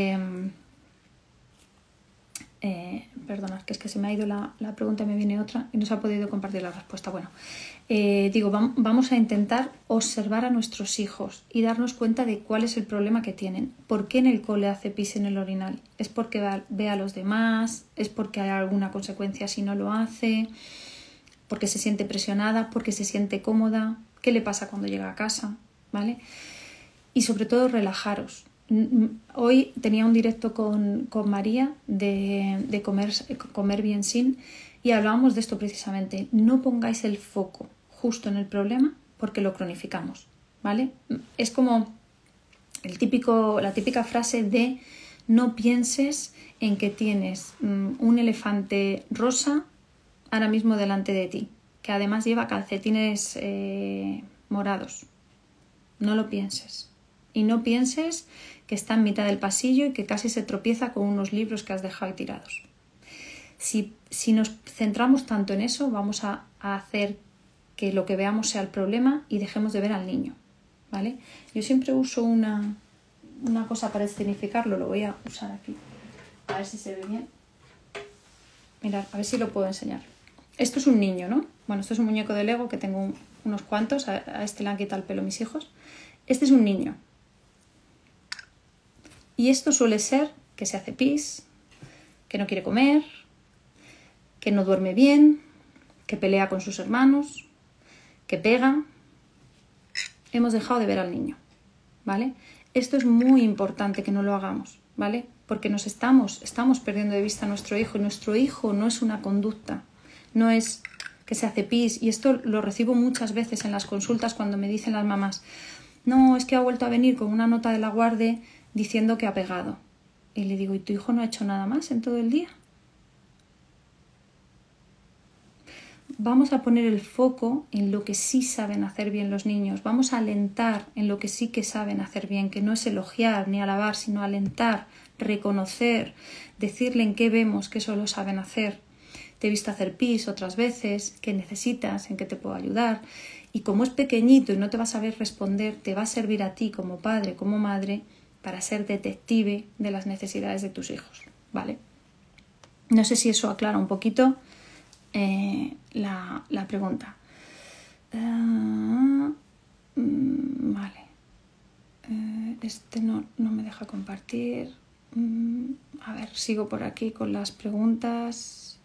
[SPEAKER 1] perdonad, que es que se me ha ido la pregunta y me viene otra y no se ha podido compartir la respuesta. Bueno, vamos a intentar observar a nuestros hijos y darnos cuenta de cuál es el problema que tienen. ¿Por qué en el cole hace pis en el orinal? ¿Es porque ve a los demás? ¿Es porque hay alguna consecuencia si no lo hace? ¿Porque se siente presionada? ¿Porque se siente cómoda? ¿Qué le pasa cuando llega a casa? ¿Vale? Y sobre todo, relajaros. Hoy tenía un directo con María de comer bien sin y hablábamos de esto precisamente. No pongáis el foco justo en el problema porque lo cronificamos, ¿vale? Es como la típica frase de no pienses en que tienes un elefante rosa ahora mismo delante de ti, que además lleva calcetines morados. No lo pienses. Y no pienses que está en mitad del pasillo y que casi se tropieza con unos libros que has dejado tirados. Si nos centramos tanto en eso, vamos a hacer que lo que veamos sea el problema y dejemos de ver al niño, ¿vale? Yo siempre uso una cosa para escenificarlo, lo voy a usar aquí. A ver si se ve bien. Mirad, a ver si lo puedo enseñar. Esto es un niño, ¿no? Bueno, esto es un muñeco de Lego que tengo unos cuantos. A este le han quitado el pelo mis hijos. Este es un niño. Y esto suele ser que se hace pis, que no quiere comer, que no duerme bien, que pelea con sus hermanos, que pega. Hemos dejado de ver al niño, ¿vale? Esto es muy importante que no lo hagamos, ¿vale? Porque nos estamos perdiendo de vista a nuestro hijo y nuestro hijo no es una conducta, no es que se hace pis. Y esto lo recibo muchas veces en las consultas cuando me dicen las mamás, no, es que ha vuelto a venir con una nota de la guardia diciendo que ha pegado. Y le digo, ¿y tu hijo no ha hecho nada más en todo el día? Vamos a poner el foco en lo que sí saben hacer bien los niños. Vamos a alentar en lo que sí que saben hacer bien, que no es elogiar ni alabar, sino alentar, reconocer, decirle en qué vemos que eso lo saben hacer. Te he visto hacer pis otras veces, qué necesitas, en qué te puedo ayudar. Y como es pequeñito y no te va a saber responder, te va a servir a ti como padre, como madre, para ser detective de las necesidades de tus hijos, ¿vale? No sé si eso aclara un poquito la pregunta. Vale. Este no me deja compartir. A ver, sigo por aquí con las preguntas.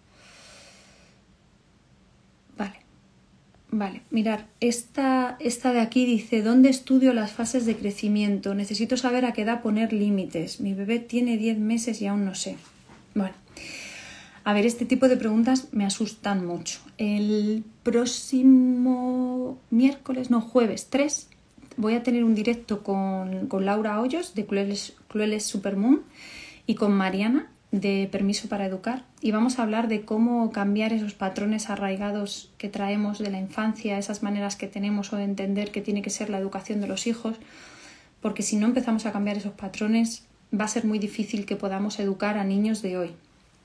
[SPEAKER 1] Vale, mirar, esta de aquí dice, ¿dónde estudio las fases de crecimiento? Necesito saber a qué edad poner límites. Mi bebé tiene 10 meses y aún no sé. Bueno, a ver, este tipo de preguntas me asustan mucho. El próximo jueves 3, voy a tener un directo con Laura Hoyos de Crueles Supermoon y con Mariana de Permiso para Educar, y vamos a hablar de cómo cambiar esos patrones arraigados que traemos de la infancia, esas maneras que tenemos o de entender que tiene que ser la educación de los hijos, porque si no empezamos a cambiar esos patrones va a ser muy difícil que podamos educar a niños de hoy.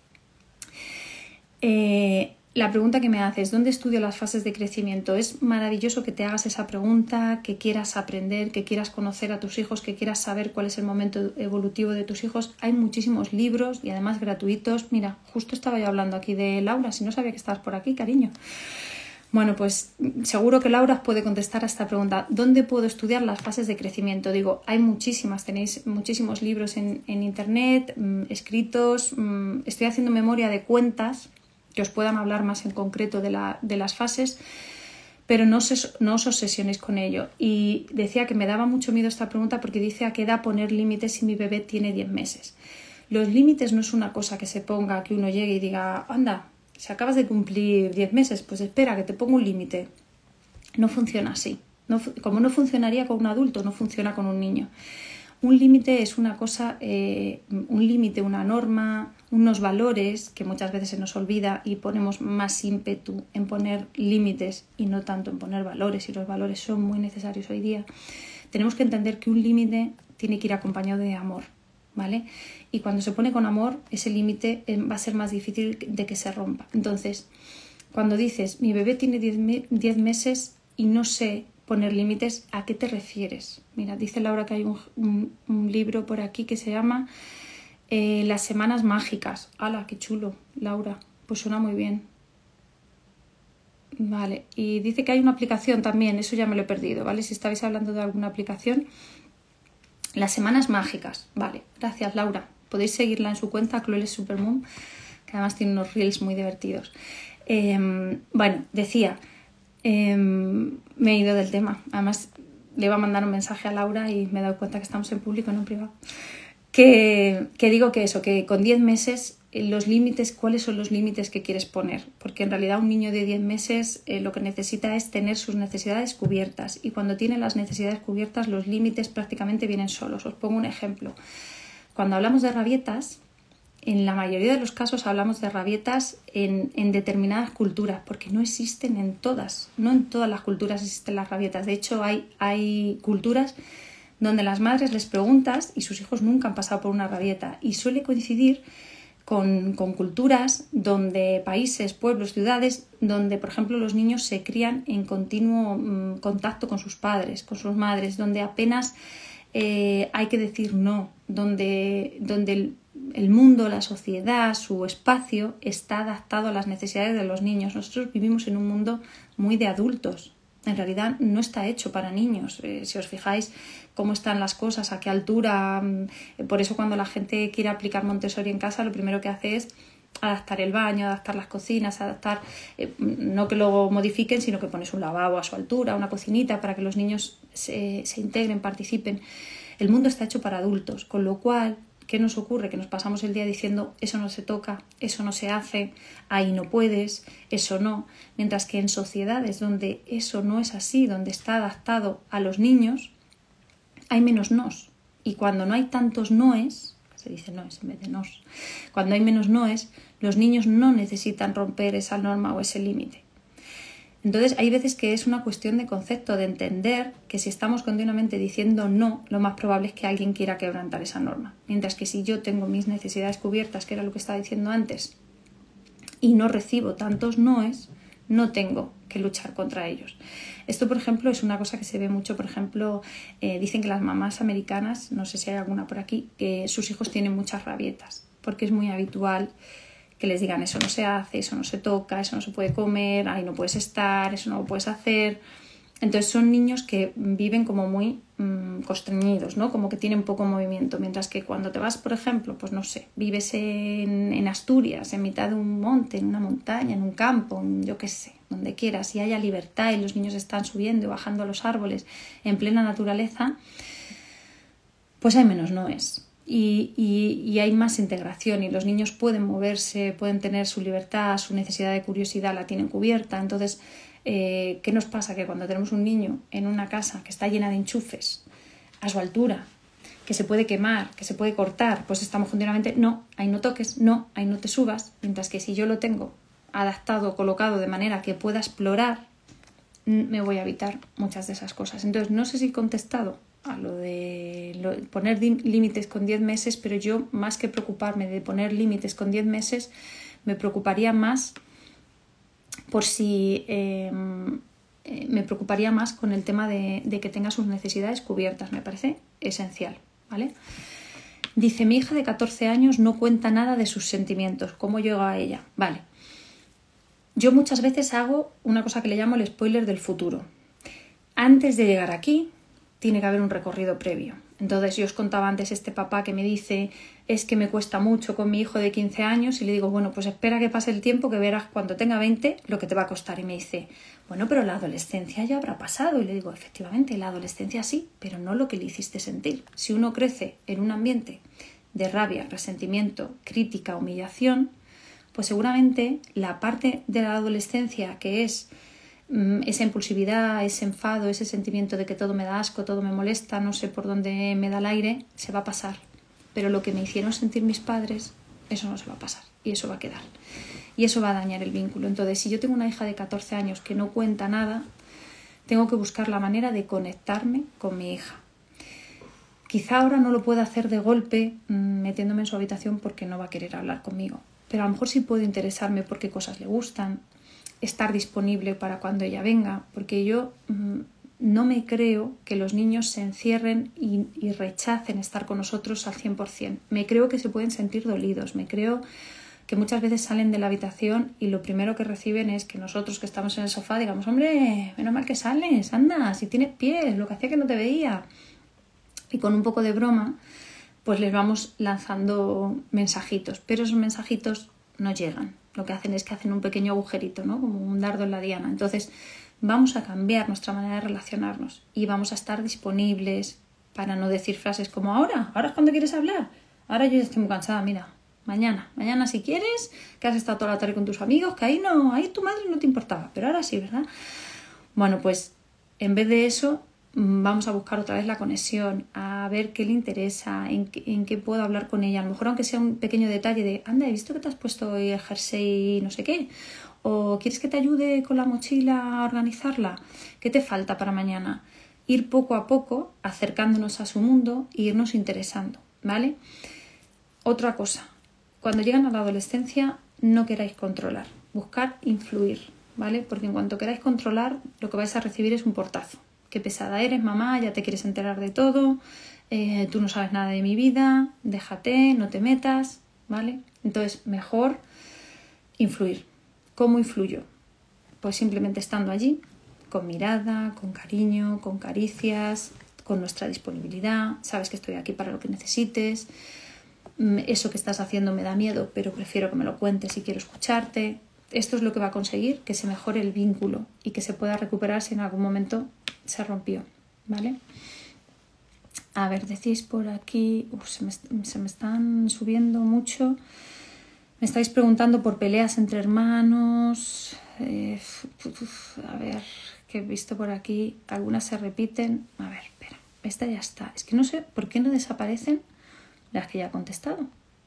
[SPEAKER 1] La pregunta que me haces, ¿dónde estudio las fases de crecimiento? Es maravilloso que te hagas esa pregunta, que quieras aprender, que quieras conocer a tus hijos, que quieras saber cuál es el momento evolutivo de tus hijos. Hay muchísimos libros y además gratuitos. Mira, justo estaba yo hablando aquí de Laura, si no sabía que estabas por aquí, cariño. Bueno, pues seguro que Laura puede contestar a esta pregunta. ¿Dónde puedo estudiar las fases de crecimiento? Digo, hay muchísimas, tenéis muchísimos libros en internet, escritos. Estoy haciendo memoria de cuentas que os puedan hablar más en concreto de las fases, pero no os obsesionéis con ello. Y decía que me daba mucho miedo esta pregunta porque dice a qué edad poner límites si mi bebé tiene 10 meses. Los límites no es una cosa que se ponga, que uno llegue y diga, anda, si acabas de cumplir 10 meses, pues espera, que te pongo un límite. No funciona así. Como no funcionaría con un adulto, no funciona con un niño. Un límite es una cosa, un límite, una norma, unos valores que muchas veces se nos olvida y ponemos más ímpetu en poner límites y no tanto en poner valores, y los valores son muy necesarios hoy día. Tenemos que entender que un límite tiene que ir acompañado de amor, ¿vale? Y cuando se pone con amor, ese límite va a ser más difícil de que se rompa. Entonces, cuando dices, mi bebé tiene 10 meses y no sé poner límites, ¿a qué te refieres? Mira, dice Laura que hay un libro por aquí que se llama Las semanas mágicas. ¡Hala, qué chulo, Laura! Pues suena muy bien. Vale, y dice que hay una aplicación también, eso ya me lo he perdido, ¿vale? Si estabais hablando de alguna aplicación. Las semanas mágicas, vale, gracias Laura. Podéis seguirla en su cuenta, Chloe Supermoon, que además tiene unos reels muy divertidos. Bueno, decía, me he ido del tema. Además, le iba a mandar un mensaje a Laura y me he dado cuenta que estamos en público, no en privado. Que digo que eso, que con 10 meses los límites, ¿cuáles son los límites que quieres poner? Porque en realidad un niño de 10 meses lo que necesita es tener sus necesidades cubiertas, y cuando tiene las necesidades cubiertas los límites prácticamente vienen solos. Os pongo un ejemplo. Cuando hablamos de rabietas, en la mayoría de los casos hablamos de rabietas en determinadas culturas, porque no existen en todas, no en todas las culturas existen las rabietas. De hecho hay culturas donde las madres les preguntas y sus hijos nunca han pasado por una rabieta, y suele coincidir con culturas donde países, pueblos, ciudades, donde por ejemplo los niños se crían en continuo contacto con sus padres, con sus madres, donde apenas hay que decir no, donde el mundo, la sociedad, su espacio está adaptado a las necesidades de los niños. Nosotros vivimos en un mundo muy de adultos. En realidad no está hecho para niños. Si os fijáis cómo están las cosas, a qué altura. Por eso cuando la gente quiere aplicar Montessori en casa, lo primero que hace es adaptar el baño, adaptar las cocinas, adaptar, no que lo modifiquen, sino que pones un lavabo a su altura, una cocinita para que los niños se integren, participen. El mundo está hecho para adultos, con lo cual, ¿qué nos ocurre? Que nos pasamos el día diciendo eso no se toca, eso no se hace, ahí no puedes, eso no. Mientras que en sociedades donde eso no es así, donde está adaptado a los niños, hay menos nos. Y cuando no hay tantos noes, se dice noes en vez de nos, cuando hay menos noes, los niños no necesitan romper esa norma o ese límite. Entonces hay veces que es una cuestión de concepto, de entender que si estamos continuamente diciendo no, lo más probable es que alguien quiera quebrantar esa norma. Mientras que si yo tengo mis necesidades cubiertas, que era lo que estaba diciendo antes, y no recibo tantos noes, no tengo que luchar contra ellos. Esto, por ejemplo, es una cosa que se ve mucho. Por ejemplo, dicen que las mamás americanas, no sé si hay alguna por aquí, que sus hijos tienen muchas rabietas, porque es muy habitual que les digan eso no se hace, eso no se toca, eso no se puede comer, ahí no puedes estar, eso no lo puedes hacer. Entonces son niños que viven como muy constreñidos, ¿no? Como que tienen poco movimiento, mientras que cuando te vas, por ejemplo, pues no sé, vives en Asturias, en mitad de un monte, en una montaña, en un campo, yo qué sé, donde quieras, y haya libertad y los niños están subiendo y bajando a los árboles en plena naturaleza, pues hay menos noes. Y hay más integración y los niños pueden moverse, pueden tener su libertad, su necesidad de curiosidad la tienen cubierta. Entonces, ¿qué nos pasa? Que cuando tenemos un niño en una casa que está llena de enchufes a su altura, que se puede quemar, que se puede cortar, pues estamos continuamente, no, ahí no toques, no, ahí no te subas. Mientras que si yo lo tengo adaptado, colocado de manera que pueda explorar, me voy a evitar muchas de esas cosas. Entonces, no sé si he contestado a lo de poner límites con 10 meses, pero yo, más que preocuparme de poner límites con 10 meses, me preocuparía más por si me preocuparía más con el tema de que tenga sus necesidades cubiertas. Me parece esencial, ¿vale? Dice, mi hija de 14 años no cuenta nada de sus sentimientos. ¿Cómo llega a ella? Vale. Yo muchas veces hago una cosa que le llamo el spoiler del futuro. Antes de llegar aquí, tiene que haber un recorrido previo. Entonces yo os contaba antes este papá que me dice es que me cuesta mucho con mi hijo de 15 años y le digo, bueno, pues espera que pase el tiempo que verás cuando tenga 20 lo que te va a costar. Y me dice, bueno, pero la adolescencia ya habrá pasado. Y le digo, efectivamente, la adolescencia sí, pero no lo que le hiciste sentir. Si uno crece en un ambiente de rabia, resentimiento, crítica, humillación, pues seguramente la parte de la adolescencia que es esa impulsividad, ese enfado, ese sentimiento de que todo me da asco, todo me molesta, no sé por dónde me da el aire, se va a pasar. Pero lo que me hicieron sentir mis padres, eso no se va a pasar y eso va a quedar. Y eso va a dañar el vínculo. Entonces, si yo tengo una hija de 14 años que no cuenta nada, tengo que buscar la manera de conectarme con mi hija. Quizá ahora no lo pueda hacer de golpe metiéndome en su habitación porque no va a querer hablar conmigo. Pero a lo mejor sí puedo interesarme por qué cosas le gustan, estar disponible para cuando ella venga, porque yo no me creo que los niños se encierren y rechacen estar con nosotros al 100%. Me creo que se pueden sentir dolidos, me creo que muchas veces salen de la habitación y lo primero que reciben es que nosotros que estamos en el sofá digamos, hombre, menos mal que sales, anda, si tienes pies, lo que hacía que no te veía. Y con un poco de broma, pues les vamos lanzando mensajitos, pero esos mensajitos no llegan. Lo que hacen es que hacen un pequeño agujerito, ¿no? Como un dardo en la diana. Entonces vamos a cambiar nuestra manera de relacionarnos y vamos a estar disponibles para no decir frases como ahora es cuando quieres hablar. Ahora yo ya estoy muy cansada, mira, mañana si quieres, que has estado toda la tarde con tus amigos, que ahí tu madre no te importaba, pero ahora sí, ¿verdad? Bueno, pues en vez de eso vamos a buscar otra vez la conexión, a ver qué le interesa, en qué puedo hablar con ella. A lo mejor aunque sea un pequeño detalle de, anda, he visto que te has puesto hoy el jersey no sé qué, o ¿quieres que te ayude con la mochila a organizarla? ¿Qué te falta para mañana? Ir poco a poco acercándonos a su mundo e irnos interesando, ¿vale? Otra cosa, cuando llegan a la adolescencia no queráis controlar, buscar influir, ¿vale? Porque en cuanto queráis controlar, lo que vais a recibir es un portazo. Qué pesada eres, mamá, ya te quieres enterar de todo, tú no sabes nada de mi vida, déjate, no te metas, ¿vale? Entonces, mejor influir. ¿Cómo influyo? Pues simplemente estando allí, con mirada, con cariño, con caricias, con nuestra disponibilidad, sabes que estoy aquí para lo que necesites, eso que estás haciendo me da miedo, pero prefiero que me lo cuentes y quiero escucharte. Esto es lo que va a conseguir que se mejore el vínculo y que se pueda recuperar si en algún momento se rompió, ¿vale? A ver, decís por aquí, se me están subiendo mucho. Me estáis preguntando por peleas entre hermanos. A ver, que he visto por aquí, algunas se repiten. A ver, espera, esta ya está. Es que no sé por qué no desaparecen las que ya he contestado.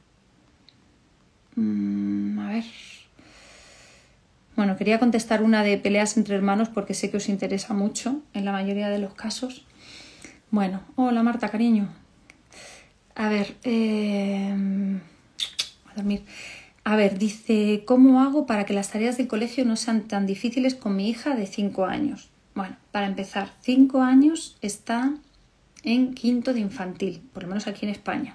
[SPEAKER 1] A ver. Bueno, quería contestar una de peleas entre hermanos porque sé que os interesa mucho en la mayoría de los casos. Bueno, hola Marta, cariño. A ver, a dormir. A ver, dice, ¿cómo hago para que las tareas del colegio no sean tan difíciles con mi hija de 5 años? Bueno, para empezar, 5 años está en quinto de infantil, por lo menos aquí en España.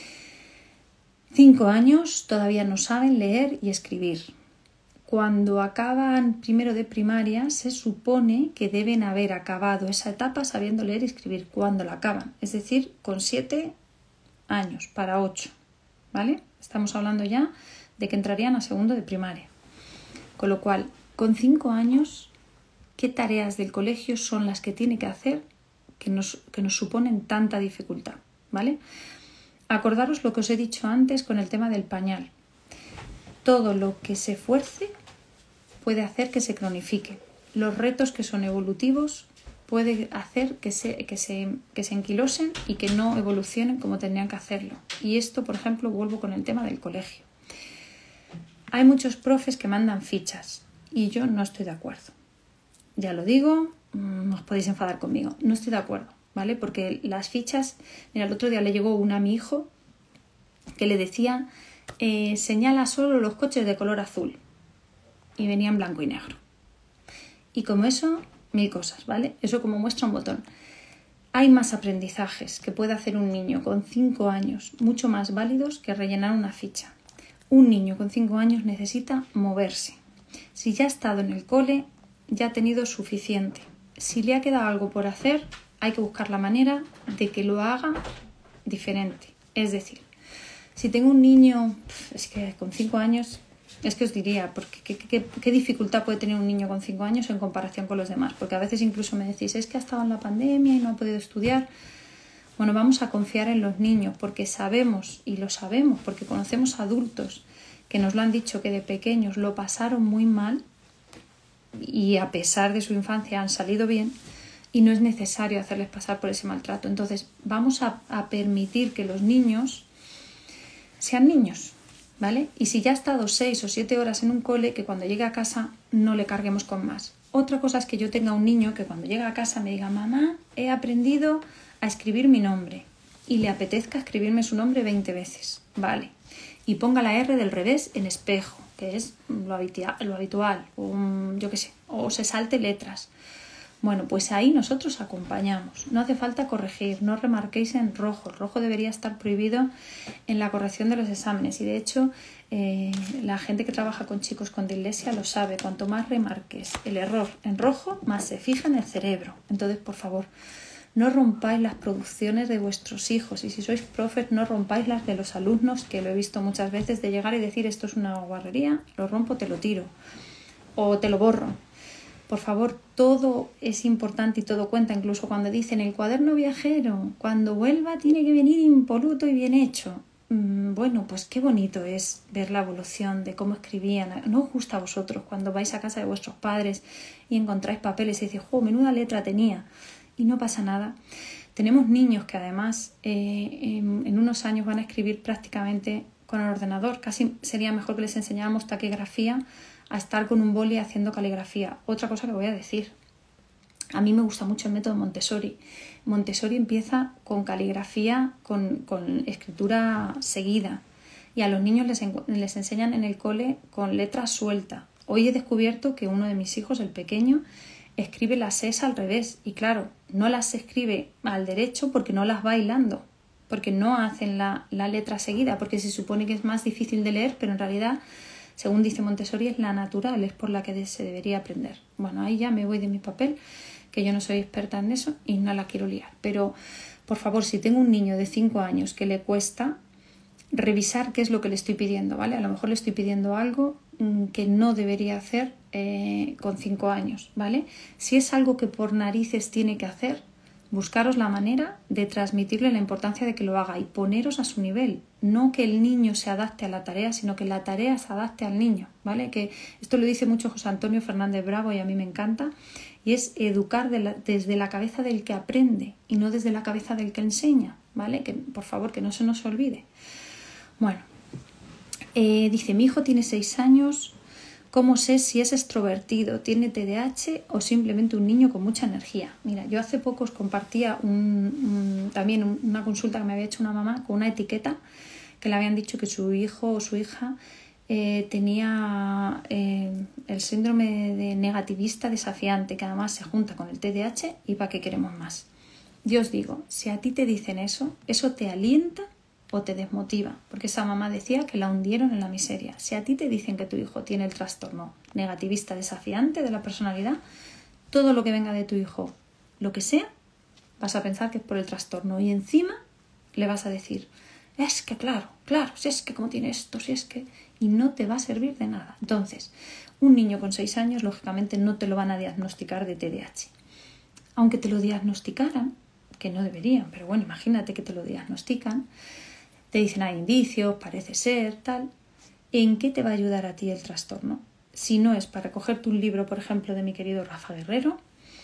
[SPEAKER 1] 5 años todavía no saben leer y escribir. Cuando acaban primero de primaria, se supone que deben haber acabado esa etapa sabiendo leer y escribir cuando la acaban. Es decir, con 7 años para 8, ¿vale? Estamos hablando ya de que entrarían a segundo de primaria. Con lo cual, con 5 años, ¿qué tareas del colegio son las que tiene que hacer que nos suponen tanta dificultad? ¿Vale? Acordaros lo que os he dicho antes con el tema del pañal. Todo lo que se fuerce puede hacer que se cronifique. Los retos que son evolutivos puede hacer que se enquilosen y que no evolucionen como tendrían que hacerlo. Y esto, por ejemplo, vuelvo con el tema del colegio. Hay muchos profes que mandan fichas y yo no estoy de acuerdo. Ya lo digo, os podéis enfadar conmigo. No estoy de acuerdo, ¿vale? Porque las fichas... Mira, el otro día le llegó una a mi hijo que le decía señala solo los coches de color azul. Y venía en blanco y negro. Y como eso, 1000 cosas, ¿vale? Eso como muestra un botón. Hay más aprendizajes que puede hacer un niño con 5 años, mucho más válidos que rellenar una ficha. Un niño con 5 años necesita moverse. Si ya ha estado en el cole, ya ha tenido suficiente. Si le ha quedado algo por hacer, hay que buscar la manera de que lo haga diferente. Es decir, si tengo un niño, es que con 5 años... Es que os diría, porque ¿qué dificultad puede tener un niño con 5 años en comparación con los demás? Porque a veces incluso me decís, es que ha estado en la pandemia y no ha podido estudiar. Bueno, vamos a confiar en los niños porque sabemos, y lo sabemos, porque conocemos adultos que nos lo han dicho que de pequeños lo pasaron muy mal y a pesar de su infancia han salido bien y no es necesario hacerles pasar por ese maltrato. Entonces vamos a permitir que los niños sean niños, ¿vale? Y si ya ha estado 6 o 7 horas en un cole, que cuando llegue a casa no le carguemos con más. Otra cosa es que yo tenga un niño que cuando llegue a casa me diga, mamá, he aprendido a escribir mi nombre. y le apetezca escribirme su nombre 20 veces, vale. Y ponga la R del revés en espejo, que es lo habitual, yo qué sé, o se salte letras. Bueno, pues ahí nosotros acompañamos. No hace falta corregir, no remarquéis en rojo. El rojo debería estar prohibido en la corrección de los exámenes. Y de hecho, la gente que trabaja con chicos con dislexia lo sabe. Cuanto más remarques el error en rojo, más se fija en el cerebro. Entonces, por favor, no rompáis las producciones de vuestros hijos. Y si sois profes, no rompáis las de los alumnos, que lo he visto muchas veces, de llegar y decir esto es una guarrería, lo rompo, te lo tiro o te lo borro. Por favor, todo es importante y todo cuenta, incluso cuando dicen el cuaderno viajero, cuando vuelva tiene que venir impoluto y bien hecho. Bueno, pues qué bonito es ver la evolución de cómo escribían. ¿No os gusta a vosotros cuando vais a casa de vuestros padres y encontráis papeles y decís, ¡jo, menuda letra tenía! Y no pasa nada. Tenemos niños que además en unos años van a escribir prácticamente con el ordenador. Casi sería mejor que les enseñáramos taquigrafía a estar con un boli haciendo caligrafía. Otra cosa que voy a decir, a mí me gusta mucho el método Montessori. Montessori empieza con caligrafía, con escritura seguida, y a los niños les enseñan en el cole con letra suelta. Hoy he descubierto que uno de mis hijos, el pequeño, escribe las S al revés, y claro, no las escribe al derecho porque no las va hilando, porque no hacen la letra seguida, porque se supone que es más difícil de leer, pero en realidad, según dice Montessori, es la natural, es por la que se debería aprender. Bueno, ahí ya me voy de mi papel, que yo no soy experta en eso y no la quiero liar. Pero, por favor, si tengo un niño de 5 años que le cuesta, revisar qué es lo que le estoy pidiendo, ¿vale? A lo mejor le estoy pidiendo algo que no debería hacer con 5 años, ¿vale? Si es algo que por narices tiene que hacer, buscaros la manera de transmitirle la importancia de que lo haga y poneros a su nivel. No que el niño se adapte a la tarea, sino que la tarea se adapte al niño, ¿vale? Que esto lo dice mucho José Antonio Fernández Bravo y a mí me encanta, y es educar desde la cabeza del que aprende y no desde la cabeza del que enseña, ¿vale? Que por favor, que no se nos olvide. Bueno, dice, mi hijo tiene 6 años, ¿cómo sé si es extrovertido, tiene TDAH o simplemente un niño con mucha energía? Mira, yo hace poco os compartía también una consulta que me había hecho una mamá con una etiqueta que le habían dicho que su hijo o su hija tenía el síndrome de negativista desafiante, que además se junta con el TDAH y ¿para qué queremos más? Yo os digo, si a ti te dicen eso te alienta o te desmotiva, porque esa mamá decía que la hundieron en la miseria. Si a ti te dicen que tu hijo tiene el trastorno negativista desafiante de la personalidad, todo lo que venga de tu hijo, lo que sea, vas a pensar que es por el trastorno y encima le vas a decir, es que claro, si es que como tiene esto, si es que... y no te va a servir de nada. Entonces, un niño con 6 años, lógicamente, no te lo van a diagnosticar de TDAH. Aunque te lo diagnosticaran, que no deberían, pero bueno, imagínate que te lo diagnostican, te dicen hay indicios, parece ser, tal. ¿En qué te va a ayudar a ti el trastorno? Si no es para cogerte un libro, por ejemplo, de mi querido Rafa Guerrero,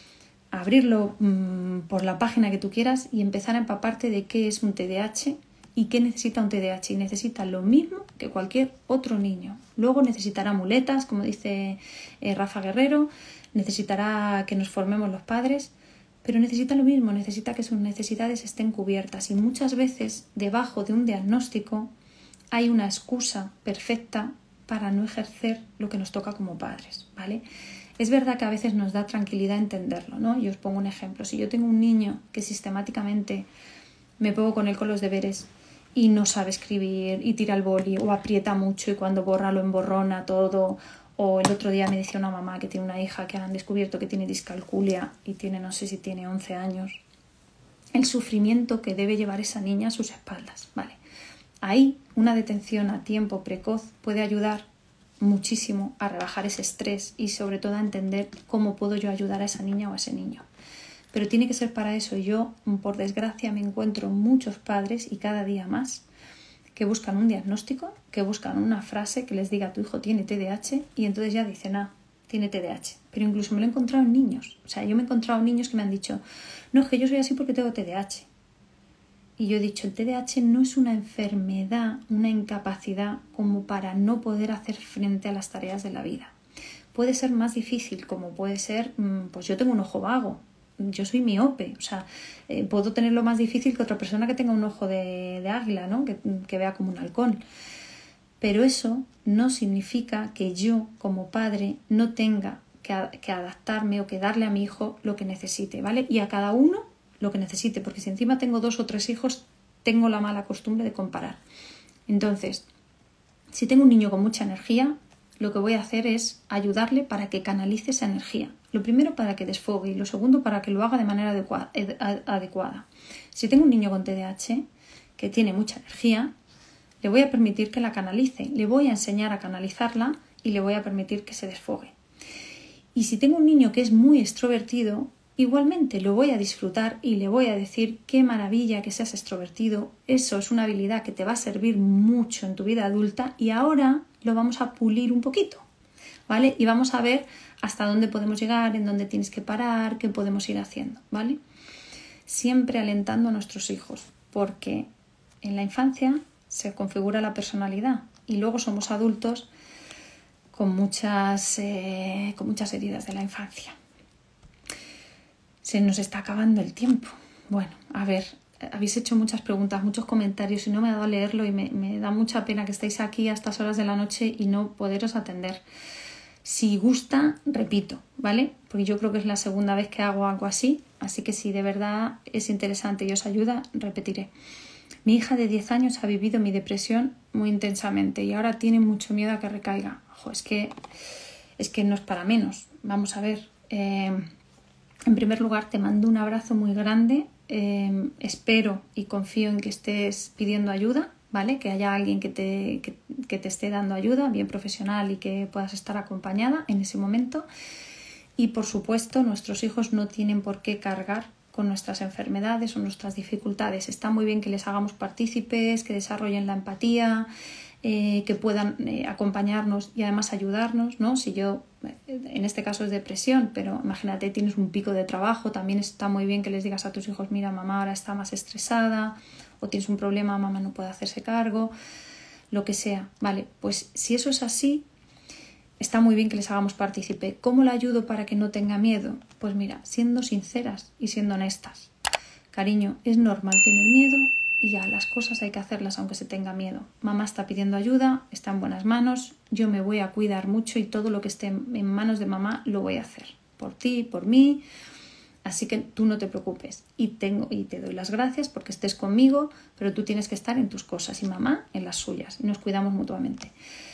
[SPEAKER 1] abrirlo por la página que tú quieras y empezar a empaparte de qué es un TDAH y qué necesita un TDAH. Y necesita lo mismo que cualquier otro niño. Luego necesitará muletas, como dice Rafa Guerrero, necesitará que nos formemos los padres, pero necesita lo mismo, necesita que sus necesidades estén cubiertas. Y muchas veces debajo de un diagnóstico hay una excusa perfecta para no ejercer lo que nos toca como padres, ¿vale? Es verdad que a veces nos da tranquilidad entenderlo, ¿no? Yo os pongo un ejemplo. Si yo tengo un niño que sistemáticamente me pongo con él con los deberes y no sabe escribir y tira el boli o aprieta mucho y cuando borra lo emborrona todo, o el otro día me decía una mamá que tiene una hija que han descubierto que tiene discalculia y tiene, no sé si tiene 11 años, el sufrimiento que debe llevar esa niña a sus espaldas, ¿vale? Ahí una detención a tiempo precoz puede ayudar muchísimo a rebajar ese estrés y sobre todo a entender cómo puedo yo ayudar a esa niña o a ese niño. Pero tiene que ser para eso. Yo, por desgracia, me encuentro muchos padres y cada día más que buscan un diagnóstico, que buscan una frase que les diga tu hijo tiene TDAH y entonces ya dicen, tiene TDAH. Pero incluso me lo he encontrado en niños. O sea, yo me he encontrado niños que me han dicho, no, es que yo soy así porque tengo TDAH. Y yo he dicho, el TDAH no es una enfermedad, una incapacidad como para no poder hacer frente a las tareas de la vida. Puede ser más difícil, como puede ser, pues yo tengo un ojo vago yo soy miope, o sea, puedo tenerlo más difícil que otra persona que tenga un ojo de águila, ¿no? Que vea como un halcón. Pero eso no significa que yo, como padre, no tenga que adaptarme o que darle a mi hijo lo que necesite, ¿vale? Y a cada uno lo que necesite, porque si encima tengo 2 o 3 hijos, tengo la mala costumbre de comparar. Entonces, si tengo un niño con mucha energía, lo que voy a hacer es ayudarle para que canalice esa energía. Lo primero para que desfogue y lo segundo para que lo haga de manera adecuada. Si tengo un niño con TDAH que tiene mucha energía, le voy a permitir que la canalice, le voy a enseñar a canalizarla y le voy a permitir que se desfogue. Y si tengo un niño que es muy extrovertido, igualmente lo voy a disfrutar y le voy a decir qué maravilla que seas extrovertido. Eso es una habilidad que te va a servir mucho en tu vida adulta y ahora lo vamos a pulir un poquito, ¿vale? Y vamos a ver hasta dónde podemos llegar, en dónde tienes que parar, qué podemos ir haciendo, ¿vale? Siempre alentando a nuestros hijos, porque en la infancia se configura la personalidad y luego somos adultos con muchas heridas de la infancia. Se nos está acabando el tiempo. Bueno, a ver, habéis hecho muchas preguntas, muchos comentarios y no me ha dado a leerlo y me da mucha pena que estéis aquí a estas horas de la noche y no poderos atender. Si gusta, repito, ¿vale? Porque yo creo que es la segunda vez que hago algo así que si de verdad es interesante y os ayuda, repetiré. Mi hija de 10 años ha vivido mi depresión muy intensamente y ahora tiene mucho miedo a que recaiga. Ojo, es que no es para menos. Vamos a ver. En primer lugar, te mando un abrazo muy grande. Espero y confío en que estés pidiendo ayuda, ¿vale? Que haya alguien que te esté dando ayuda, bien profesional y que puedas estar acompañada en ese momento. Y, por supuesto, nuestros hijos no tienen por qué cargar con nuestras enfermedades o nuestras dificultades. Está muy bien que les hagamos partícipes, que desarrollen la empatía, que puedan acompañarnos y además ayudarnos, ¿no? Si yo, en este caso es depresión, pero imagínate, tienes un pico de trabajo, también está muy bien que les digas a tus hijos, mira, mamá ahora está más estresada, o tienes un problema, mamá no puede hacerse cargo, lo que sea. Vale, pues si eso es así, está muy bien que les hagamos partícipe. ¿Cómo la ayudo para que no tenga miedo? Pues mira, siendo sinceras y siendo honestas. Cariño, es normal tener miedo y ya, las cosas hay que hacerlas aunque se tenga miedo. Mamá está pidiendo ayuda, está en buenas manos, yo me voy a cuidar mucho y todo lo que esté en manos de mamá lo voy a hacer. Por ti, por mí. Así que tú no te preocupes. Y te doy las gracias porque estés conmigo, pero tú tienes que estar en tus cosas y mamá en las suyas. Y nos cuidamos mutuamente.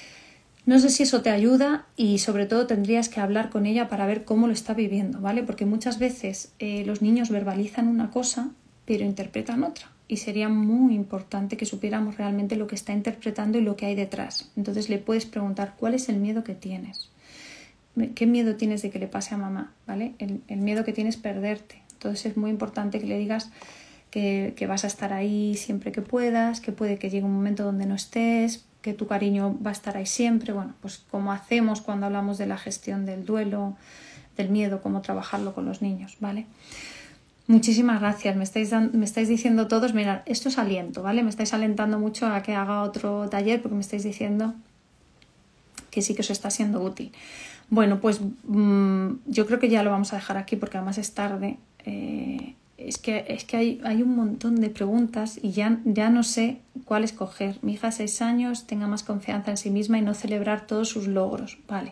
[SPEAKER 1] No sé si eso te ayuda y sobre todo tendrías que hablar con ella para ver cómo lo está viviendo, ¿vale? Porque muchas veces los niños verbalizan una cosa pero interpretan otra y sería muy importante que supiéramos realmente lo que está interpretando y lo que hay detrás. Entonces le puedes preguntar cuál es el miedo que tienes, qué miedo tienes de que le pase a mamá, ¿vale? El miedo que tienes es perderte. Entonces es muy importante que le digas que vas a estar ahí siempre que puedas, que puede que llegue un momento donde no estés, que tu cariño va a estar ahí siempre. Bueno, pues como hacemos cuando hablamos de la gestión del duelo, del miedo, cómo trabajarlo con los niños, ¿vale? Muchísimas gracias, me estáis diciendo todos, mirad, esto es aliento, ¿vale? Me estáis alentando mucho a que haga otro taller porque me estáis diciendo que sí que os está siendo útil. Bueno, pues yo creo que ya lo vamos a dejar aquí porque además es tarde. Es que hay un montón de preguntas y ya no sé cuál escoger. Mi hija de 6 años tenga más confianza en sí misma y no celebrar todos sus logros. Vale.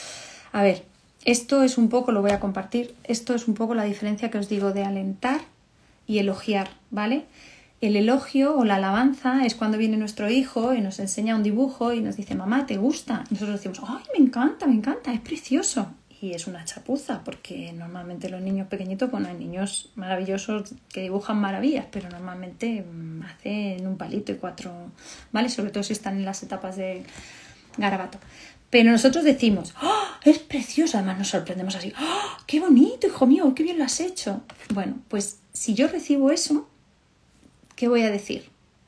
[SPEAKER 1] A ver, esto es un poco, lo voy a compartir, esto es un poco la diferencia que os digo de alentar y elogiar, ¿vale? El elogio o la alabanza es cuando viene nuestro hijo y nos enseña un dibujo y nos dice, mamá, ¿te gusta? Y nosotros decimos, ¡ay, me encanta, es precioso! Y es una chapuza, porque normalmente los niños pequeñitos, bueno, hay niños maravillosos que dibujan maravillas, pero normalmente hacen un palito y 4, ¿vale? Sobre todo si están en las etapas de garabato. Pero nosotros decimos, ¡oh, es precioso! Además nos sorprendemos así, ¡oh, qué bonito, hijo mío, qué bien lo has hecho! Bueno, pues si yo recibo eso, ¿qué voy a decir?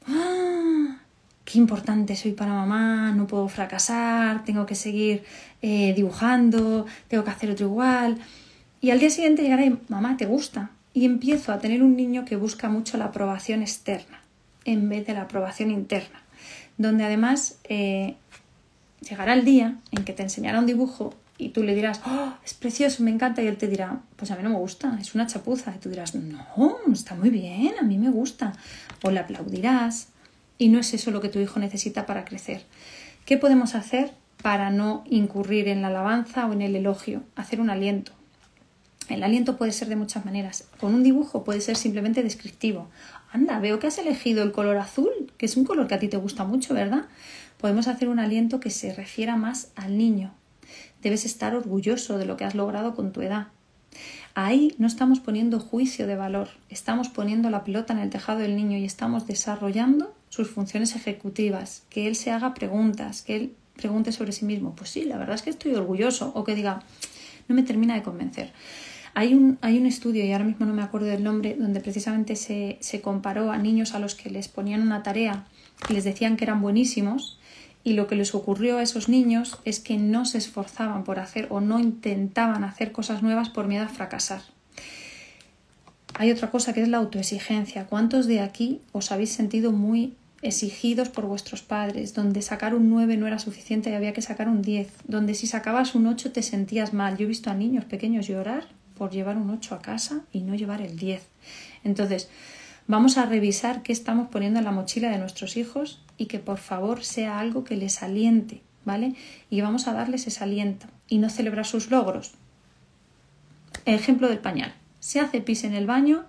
[SPEAKER 1] ¡Ah, qué importante soy para mamá! No puedo fracasar, tengo que seguir dibujando, tengo que hacer otro igual. Y al día siguiente llegaré, mamá, ¿te gusta? Y empiezo a tener un niño que busca mucho la aprobación externa en vez de la aprobación interna, donde además llegará el día en que te enseñará un dibujo y tú le dirás, ¡oh, es precioso, me encanta! Y él te dirá, pues a mí no me gusta, es una chapuza. Y tú dirás, no, está muy bien, a mí me gusta. O le aplaudirás. Y no es eso lo que tu hijo necesita para crecer. ¿Qué podemos hacer para no incurrir en la alabanza o en el elogio? Hacer un aliento. El aliento puede ser de muchas maneras. Con un dibujo puede ser simplemente descriptivo. Anda, veo que has elegido el color azul, que es un color que a ti te gusta mucho, ¿verdad? Podemos hacer un aliento que se refiera más al niño. Debes estar orgulloso de lo que has logrado con tu edad. Ahí no estamos poniendo juicio de valor, estamos poniendo la pelota en el tejado del niño y estamos desarrollando sus funciones ejecutivas, que él se haga preguntas, que él pregunte sobre sí mismo. Pues sí, la verdad es que estoy orgulloso, o que diga, no me termina de convencer. Hay un estudio, y ahora mismo no me acuerdo del nombre, donde precisamente se comparó a niños a los que les ponían una tarea y les decían que eran buenísimos, y lo que les ocurrió a esos niños es que no se esforzaban por hacer o no intentaban hacer cosas nuevas por miedo a fracasar. Hay otra cosa que es la autoexigencia. ¿Cuántos de aquí os habéis sentido muy exigidos por vuestros padres, donde sacar un 9 no era suficiente y había que sacar un 10, donde si sacabas un 8 te sentías mal? Yo he visto a niños pequeños llorar por llevar un 8 a casa y no llevar el 10. Entonces, vamos a revisar qué estamos poniendo en la mochila de nuestros hijos y que por favor sea algo que les aliente, ¿vale? Y vamos a darles ese aliento y no celebrar sus logros. Ejemplo del pañal. Se hace pis en el baño.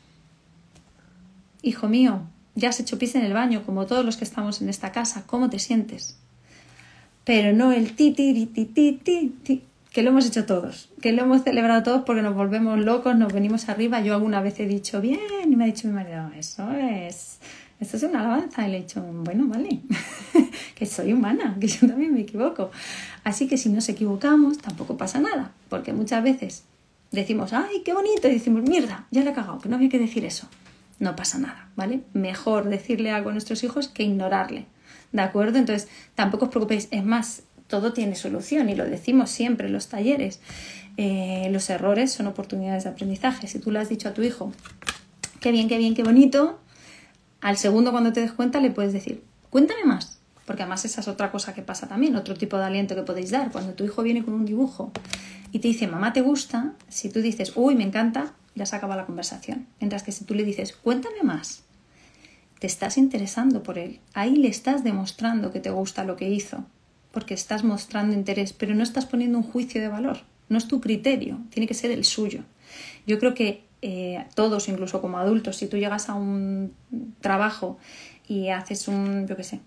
[SPEAKER 1] Hijo mío, ya has hecho pis en el baño, como todos los que estamos en esta casa. ¿Cómo te sientes? Pero no el ti, que lo hemos hecho todos, que lo hemos celebrado todos porque nos volvemos locos, nos venimos arriba. Yo alguna vez he dicho bien y me ha dicho mi marido, esto es una alabanza. Y le he dicho, bueno, vale, que soy humana, que yo también me equivoco. Así que si nos equivocamos tampoco pasa nada, porque muchas veces decimos, ¡ay, qué bonito! Y decimos, mierda, ya le he cagado, que no había que decir eso. No pasa nada, ¿vale? Mejor decirle algo a nuestros hijos que ignorarle, ¿de acuerdo? Entonces, tampoco os preocupéis, es más, todo tiene solución y lo decimos siempre en los talleres. Los errores son oportunidades de aprendizaje. Si tú le has dicho a tu hijo, qué bien, qué bonito, al segundo cuando te des cuenta le puedes decir, cuéntame más. Porque además esa es otra cosa que pasa también, otro tipo de aliento que podéis dar. Cuando tu hijo viene con un dibujo y te dice, mamá, ¿te gusta? Si tú dices, uy, me encanta, ya se acaba la conversación. Mientras que si tú le dices, cuéntame más, te estás interesando por él. Ahí le estás demostrando que te gusta lo que hizo, porque estás mostrando interés, pero no estás poniendo un juicio de valor. No es tu criterio, tiene que ser el suyo. Yo creo que todos, incluso como adultos, si tú llegas a un trabajo y haces un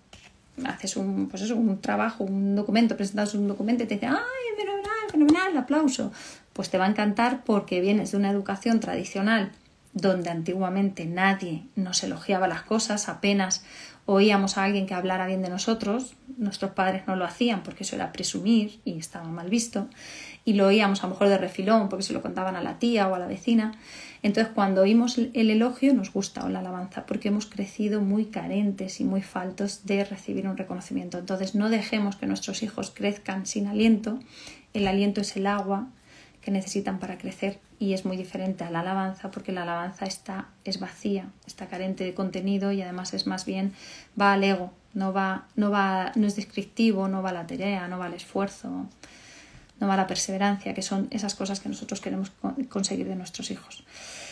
[SPEAKER 1] trabajo, un documento, presentas un documento y te dicen, ¡ay, fenomenal, aplauso! Pues te va a encantar porque vienes de una educación tradicional donde antiguamente nadie nos elogiaba las cosas, apenas oíamos a alguien que hablara bien de nosotros, nuestros padres no lo hacían porque eso era presumir y estaba mal visto, y lo oíamos a lo mejor de refilón porque se lo contaban a la tía o a la vecina. Entonces cuando oímos el elogio nos gusta, o la alabanza, porque hemos crecido muy carentes y muy faltos de recibir un reconocimiento. Entonces no dejemos que nuestros hijos crezcan sin aliento. El aliento es el agua que necesitan para crecer y es muy diferente a la alabanza, porque la alabanza es vacía, está carente de contenido y además es más bien, va al ego, no es descriptivo, no va a la tarea, no va al esfuerzo, no va a la perseverancia, que son esas cosas que nosotros queremos conseguir de nuestros hijos.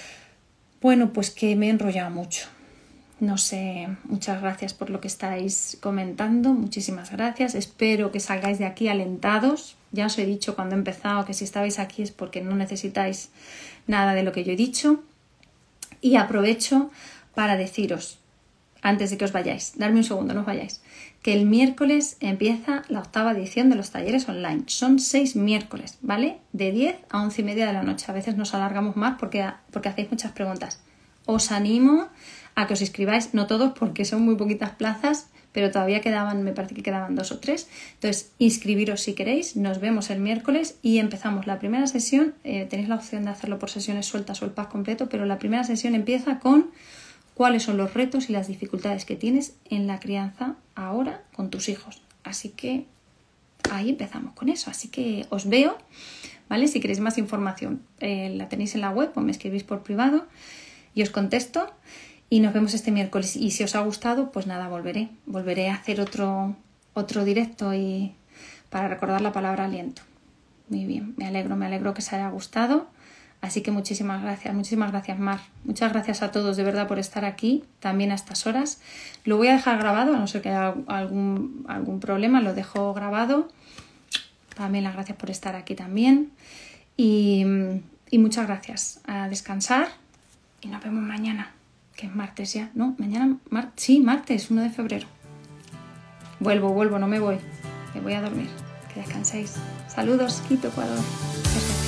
[SPEAKER 1] Bueno, pues que me he enrollado mucho. No sé, muchas gracias por lo que estáis comentando, muchísimas gracias. Espero que salgáis de aquí alentados. Ya os he dicho cuando he empezado que si estabais aquí es porque no necesitáis nada de lo que yo he dicho. Y aprovecho para deciros, antes de que os vayáis, darme un segundo, no os vayáis, que el miércoles empieza la 8ª edición de los talleres online. Son 6 miércoles, ¿vale? De 10 a 11:30 de la noche. A veces nos alargamos más porque hacéis muchas preguntas. Os animo a que os inscribáis, no todos porque son muy poquitas plazas, pero todavía me parece que quedaban 2 o 3. Entonces, inscribiros si queréis, nos vemos el miércoles y empezamos la primera sesión. Tenéis la opción de hacerlo por sesiones sueltas o el pack completo, pero la primera sesión empieza con cuáles son los retos y las dificultades que tienes en la crianza ahora con tus hijos. Así que ahí empezamos con eso. Así que os veo, ¿vale? Si queréis más información, la tenéis en la web o me escribís por privado y os contesto. Y nos vemos este miércoles. Y si os ha gustado, pues nada, volveré a hacer otro directo y para recordar la palabra aliento. Muy bien, me alegro que os haya gustado. Así que muchísimas gracias Mar. Muchas gracias a todos de verdad por estar aquí, también a estas horas. Lo voy a dejar grabado, a no ser que haya algún problema, lo dejo grabado. También las gracias por estar aquí también. Y muchas gracias. A descansar y nos vemos mañana, que es martes ya, ¿no? Mañana, sí, martes, 1 de febrero. Vuelvo, no me voy. Me voy a dormir. Que descanséis. Saludos, Quito, Ecuador.